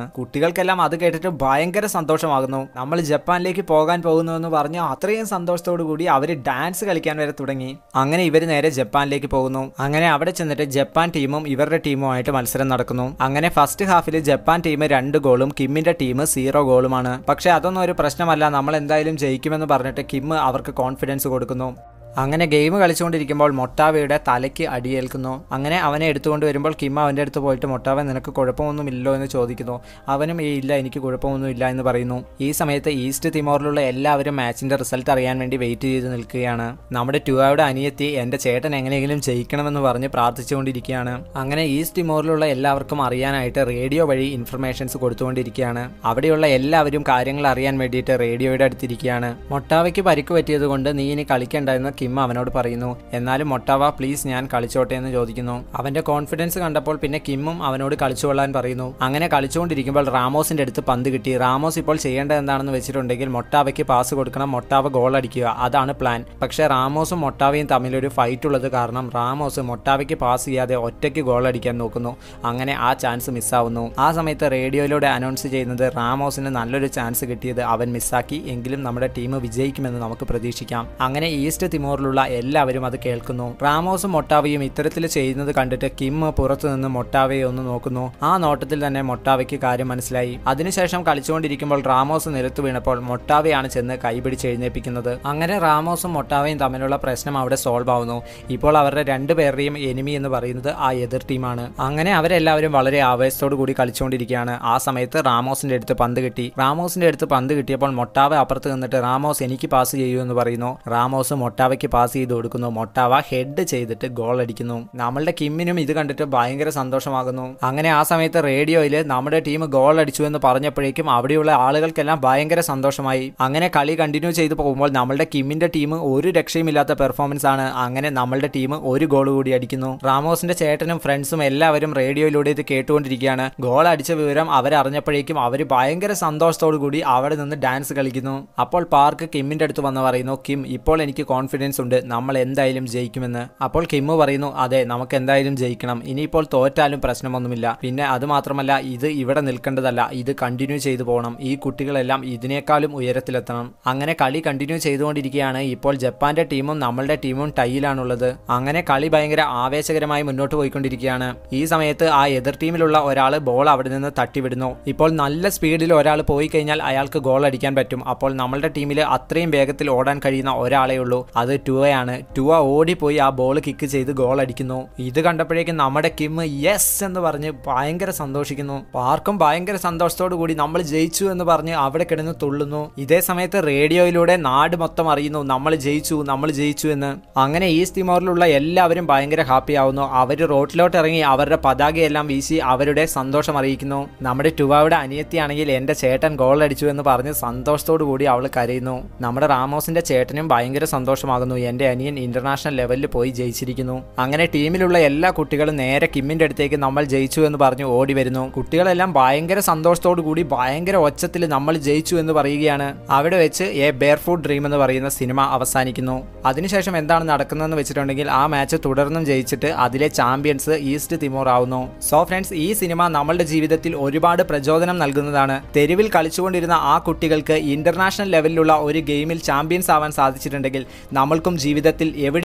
കുട്ടികൾക്കെല്ലാം അത് കേട്ടിട്ട് ഭയങ്കര സന്തോഷമാകുന്നു. നമ്മൾ ജപ്പാനിലേക്ക് പോകാൻ പോകുന്നു എന്ന് പറഞ്ഞ് അത്രയും സന്തോഷത്തോടു കൂടി അവർ ഡാൻസ് കളിക്കാൻ വരെ തുടങ്ങി. അങ്ങനെ ഇവർ നേരെ ജപ്പാനിലേക്ക് പോകുന്നു. അങ്ങനെ അവിടെ ചെന്നിട്ട് ജപ്പാൻ ടീമും ഇവരുടെ ടീമുമായിട്ട് മത്സരം നടക്കുന്നു. അങ്ങനെ ഫസ്റ്റ് ഹാഫിൽ ജപ്പാൻ ടീം രണ്ട് ഗോളും കിമ്മിന്റെ ടീം സീറോ ഗോളുമാണ്. പക്ഷെ അതൊന്നും ഒരു പ്രശ്നമല്ല, നമ്മൾ എന്തായാലും ജയിക്കുമെന്ന് പറഞ്ഞിട്ട് കിം അവർക്ക് കോൺഫിഡൻസ് കൊടുക്കുന്നു. അങ്ങനെ ഗെയിം കളിച്ചുകൊണ്ടിരിക്കുമ്പോൾ മൊട്ടാവയുടെ തലയ്ക്ക് അടിയേൽക്കുന്നു. അങ്ങനെ അവനെ എടുത്തുകൊണ്ട് വരുമ്പോൾ കിം അവൻ്റെ അടുത്ത് പോയിട്ട് മൊട്ടാവ നിനക്ക് കുഴപ്പമൊന്നുമില്ലല്ലോ എന്ന് ചോദിക്കുന്നു. അവനും ഈ ഇല്ല എനിക്ക് കുഴപ്പമൊന്നുമില്ല എന്ന് പറയുന്നു. ഈ സമയത്ത് ഈസ്റ്റ് തിമോറിലുള്ള എല്ലാവരും മാച്ചിന്റെ റിസൾട്ട് അറിയാൻ വേണ്ടി വെയിറ്റ് ചെയ്ത് നിൽക്കുകയാണ്. നമ്മുടെ ടുവയുടെ അനിയത്തി എൻ്റെ ചേട്ടൻ എങ്ങനെയെങ്കിലും ജയിക്കണമെന്ന് പറഞ്ഞ് പ്രാർത്ഥിച്ചുകൊണ്ടിരിക്കുകയാണ്. അങ്ങനെ ഈസ്റ്റ് തിമോറിലുള്ള എല്ലാവർക്കും അറിയാനായിട്ട് റേഡിയോ വഴി ഇൻഫർമേഷൻസ് കൊടുത്തുകൊണ്ടിരിക്കുകയാണ്. അവിടെയുള്ള എല്ലാവരും കാര്യങ്ങൾ അറിയാൻ വേണ്ടിയിട്ട് റേഡിയോയുടെ അടുത്തിരിക്കുകയാണ്. മൊട്ടാവയ്ക്ക് പരിക്ക് പറ്റിയത് കൊണ്ട് നീ ഇനി കളിക്കേണ്ട എന്ന് കിം അവനോട് പറയുന്നു. എന്നാലും മൊട്ടാവ പ്ലീസ് ഞാൻ കളിച്ചോട്ടെ എന്ന് ചോദിക്കുന്നു. അവന്റെ കോൺഫിഡൻസ് കണ്ടപ്പോൾ പിന്നെ കിമ്മും അവനോട് കളിച്ചുകൊള്ളാൻ പറയുന്നു. അങ്ങനെ കളിച്ചുകൊണ്ടിരിക്കുമ്പോൾ റാമോസിന്റെ അടുത്ത് പന്ത് കിട്ടി. റാമോസ് ഇപ്പോൾ ചെയ്യേണ്ടത് എന്താണെന്ന് വെച്ചിട്ടുണ്ടെങ്കിൽ മൊട്ടാവയ്ക്ക് പാസ് കൊടുക്കണം, മൊട്ടാവ ഗോൾ അടിക്കുക, അതാണ് പ്ലാൻ. പക്ഷേ റാമോസും മൊട്ടാവയും തമ്മിലൊരു ഫൈറ്റ് ഉള്ളത് കാരണം റാമോസ് മൊട്ടാവയ്ക്ക് പാസ് ചെയ്യാതെ ഒറ്റയ്ക്ക് ഗോൾ അടിക്കാൻ നോക്കുന്നു. അങ്ങനെ ആ ചാൻസ് മിസ്സാവുന്നു. ആ സമയത്ത് റേഡിയോയിലൂടെ അനൗൺസ് ചെയ്യുന്നത് റാമോസിന് നല്ലൊരു ചാൻസ് കിട്ടിയത് അവൻ മിസ്സാക്കി, എങ്കിലും നമ്മുടെ ടീം വിജയിക്കുമെന്ന് നമുക്ക് പ്രതീക്ഷിക്കാം. അങ്ങനെ ഈസ്റ്റ് തിമോറിലുള്ള എല്ലാവരും അത് കേൾക്കുന്നു. റാമോസും മൊട്ടാവയും ഇത്തരത്തിൽ ചെയ്യുന്നത് കണ്ടിട്ട് കിം പുറത്തു നിന്ന് മൊട്ടാവയെ ഒന്ന് നോക്കുന്നു. ആ നോട്ടത്തിൽ തന്നെ മൊട്ടാവയ്ക്ക് കാര്യം മനസ്സിലായി. അതിനുശേഷം കളിച്ചുകൊണ്ടിരിക്കുമ്പോൾ റാമോസ് നിലത്ത് വീണപ്പോൾ മൊട്ടാവയാണ് ചെന്ന് കൈപിടിച്ച് എഴുന്നേൽപ്പിക്കുന്നത്. അങ്ങനെ റാമോസും മൊട്ടാവയും തമ്മിലുള്ള പ്രശ്നം അവിടെ സോൾവ് ആവുന്നു. ഇപ്പോൾ അവരുടെ രണ്ടുപേരുടെയും എനിമി എന്ന് പറയുന്നത് ആ എതിർ ടീമാണ്. അങ്ങനെ അവരെല്ലാവരും വളരെ ആവേശത്തോടു കൂടി കളിച്ചുകൊണ്ടിരിക്കുകയാണ്. ആ സമയത്ത് റാമോസിന്റെ അടുത്ത് പന്ത് കിട്ടി. റാമോസിന്റെ അടുത്ത് പന്ത് കിട്ടിയപ്പോൾ മൊട്ടാവ അപ്പുറത്ത് നിന്നിട്ട് റാമോസ് എനിക്ക് പാസ് ചെയ്യൂ എന്ന് പറയുന്നു. റാമോസ് മൊട്ടാവയ്ക്ക് പാസ് ചെയ്ത് കൊടുക്കുന്നു. മൊട്ടാവ ഹെഡ് ചെയ്തിട്ട് ഗോൾ അടിക്കുന്നു. നമ്മളുടെ കിമ്മിനും ഇത് കണ്ടിട്ട് ഭയങ്കര സന്തോഷമാകുന്നു. അങ്ങനെ ആ സമയത്ത് റേഡിയോയിൽ നമ്മുടെ ടീം ഗോൾ അടിച്ചു എന്ന് പറഞ്ഞപ്പോഴേക്കും അവിടെയുള്ള ആളുകൾക്കെല്ലാം ഭയങ്കര സന്തോഷമായി. അങ്ങനെ കളി കണ്ടിന്യൂ ചെയ്ത് പോകുമ്പോൾ നമ്മളുടെ കിമ്മിന്റെ ടീം ഒരു രക്ഷയുമില്ലാത്ത പെർഫോമൻസ് ആണ്. അങ്ങനെ നമ്മളുടെ ടീം ഒരു ഗോൾ കൂടി അടിക്കുന്നു. റാമോസിന്റെ ചേട്ടനും ഫ്രണ്ട്സും എല്ലാവരും റേഡിയോയിലൂടെ ഇത് കേട്ടുകൊണ്ടിരിക്കുകയാണ്. ഗോൾ അടിച്ച വിവരം അവരറിഞ്ഞപ്പോഴേക്കും അവർ ഭയങ്കര സന്തോഷത്തോടു കൂടി അവിടെ നിന്ന് ഡാൻസ് കളിക്കുന്നു. അപ്പോൾ പാർക്ക് കിമ്മിന്റെ അടുത്ത് വന്ന് പറയുന്നു, കിം ഇപ്പോൾ എനിക്ക് കോൺഫിഡൻസ് ഉണ്ട്, നമ്മൾ എന്തായാലും ജയിക്കുമെന്ന്. അപ്പോൾ കിമ്മു പറയുന്നു, അതെ നമുക്ക് എന്തായാലും ജയിക്കണം, ഇനിയിപ്പോൾ തോറ്റാലും പ്രശ്നമൊന്നുമില്ല. പിന്നെ അത് മാത്രമല്ല ഇത് ഇവിടെ നിൽക്കേണ്ടതല്ല, ഇത് കണ്ടിന്യൂ ചെയ്തു പോകണം, ഈ കുട്ടികളെല്ലാം ഇതിനേക്കാളും ഉയരത്തിലെത്തണം. അങ്ങനെ കളി കണ്ടിന്യൂ ചെയ്തുകൊണ്ടിരിക്കുകയാണ്. ഇപ്പോൾ ജപ്പാന്റെ ടീമും നമ്മളുടെ ടീമും ടൈയിലാണുള്ളത്. അങ്ങനെ കളി ഭയങ്കര ആവേശകരമായി മുന്നോട്ട് പോയിക്കൊണ്ടിരിക്കുകയാണ്. ഈ സമയത്ത് ആ എതിർ ടീമിലുള്ള ഒരാൾ ബോൾ അവിടെ നിന്ന് തട്ടിവിടുന്നു. ഇപ്പോൾ നല്ല സ്പീഡിൽ ഒരാൾ പോയി കഴിഞ്ഞാൽ അയാൾക്ക് ഗോൾ അടിക്കാൻ പറ്റും. അപ്പോൾ നമ്മളുടെ ടീമിൽ അത്രയും വേഗത്തിൽ ഓടാൻ കഴിയുന്ന ഒരാളെ ഉള്ളൂ, അത് ടുവയാണ്. ടുവ ഓടിപ്പോയി ആ ബോൾ കിക്ക് ചെയ്ത് ഗോൾ അടിക്കുന്നു. ഇത് കണ്ടപ്പോഴേക്കും നമ്മുടെ കിം യെസ് എന്ന് പറഞ്ഞ് ഭയങ്കര സന്തോഷിക്കുന്നു. പാർക്കും ഭയങ്കര സന്തോഷത്തോടു കൂടി നമ്മൾ ജയിച്ചു എന്ന് പറഞ്ഞ് അവിടെ കിടന്ന് തുള്ളുന്നു. ഇതേ സമയത്ത് റേഡിയോയിലൂടെ നാട് മൊത്തം അറിയുന്നു നമ്മൾ ജയിച്ചു നമ്മൾ ജയിച്ചു എന്ന്. അങ്ങനെ ഈസ്റ്റ് തിമോറിലുള്ള എല്ലാവരും ഭയങ്കര ഹാപ്പി ആവുന്നു. അവർ റോഡിലോട്ട് ഇറങ്ങി അവരുടെ പതാകയെല്ലാം വീശി അവരുടെ സന്തോഷം അറിയിക്കുന്നു. നമ്മുടെ ടുവയുടെ അനിയത്തിയാണെങ്കിൽ എന്റെ ചേട്ടൻ ഗോൾ അടിച്ചു എന്ന് പറഞ്ഞ് സന്തോഷത്തോടു കൂടി അവൾ കരയുന്നു. നമ്മുടെ റാമോസിന്റെ ചേട്ടനും ഭയങ്കര സന്തോഷമാകുന്നു, എന്റെ അനിയൻ ഇന്റർനാഷണൽ ലെവലിൽ പോയി ജയിച്ചിരിക്കുന്നു. അങ്ങനെ ടീമിലുള്ള എല്ലാ കുട്ടികളും നേരെ കിമ്മിന്റെ അടുത്തേക്ക് നമ്മൾ ജയിച്ചു എന്ന് പറഞ്ഞ് ഓടി വരുന്നു. കുട്ടികളെല്ലാം ഭയങ്കര സന്തോഷത്തോടു കൂടി ഭയങ്കര ഒച്ചത്തിൽ നമ്മൾ ജയിച്ചു എന്ന് പറയുകയാണ്. അവിടെ വെച്ച് എ ബെയർഫുട്ട് ഡ്രീം എന്ന് പറയുന്ന സിനിമ അവസാനിക്കുന്നു. അതിനുശേഷം എന്താണ് നടക്കുന്നതെന്ന് വെച്ചിട്ടുണ്ടെങ്കിൽ ആ മാച്ച് തുടർന്നും ജയിച്ചിട്ട് അതിലെ ചാമ്പ്യൻസ് ഈസ്റ്റ് തിമോർ ആവുന്നു. സോ ഫ്രണ്ട്സ്, ഈ സിനിമ നമ്മളുടെ ജീവിതത്തിൽ ഒരുപാട് പ്രചോദനം നൽകുന്നതാണ്. തെരുവിൽ കളിച്ചുകൊണ്ടിരുന്ന ആ കുട്ടികൾക്ക് ഇന്റർനാഷണൽ ലെവലിലുള്ള ഒരു ഗെയിമിൽ ചാമ്പ്യൻസ് ആവാൻ സാധിച്ചിട്ടുണ്ടെങ്കിൽ നമ്മൾക്കും ജീവിതത്തിൽ എവിടെ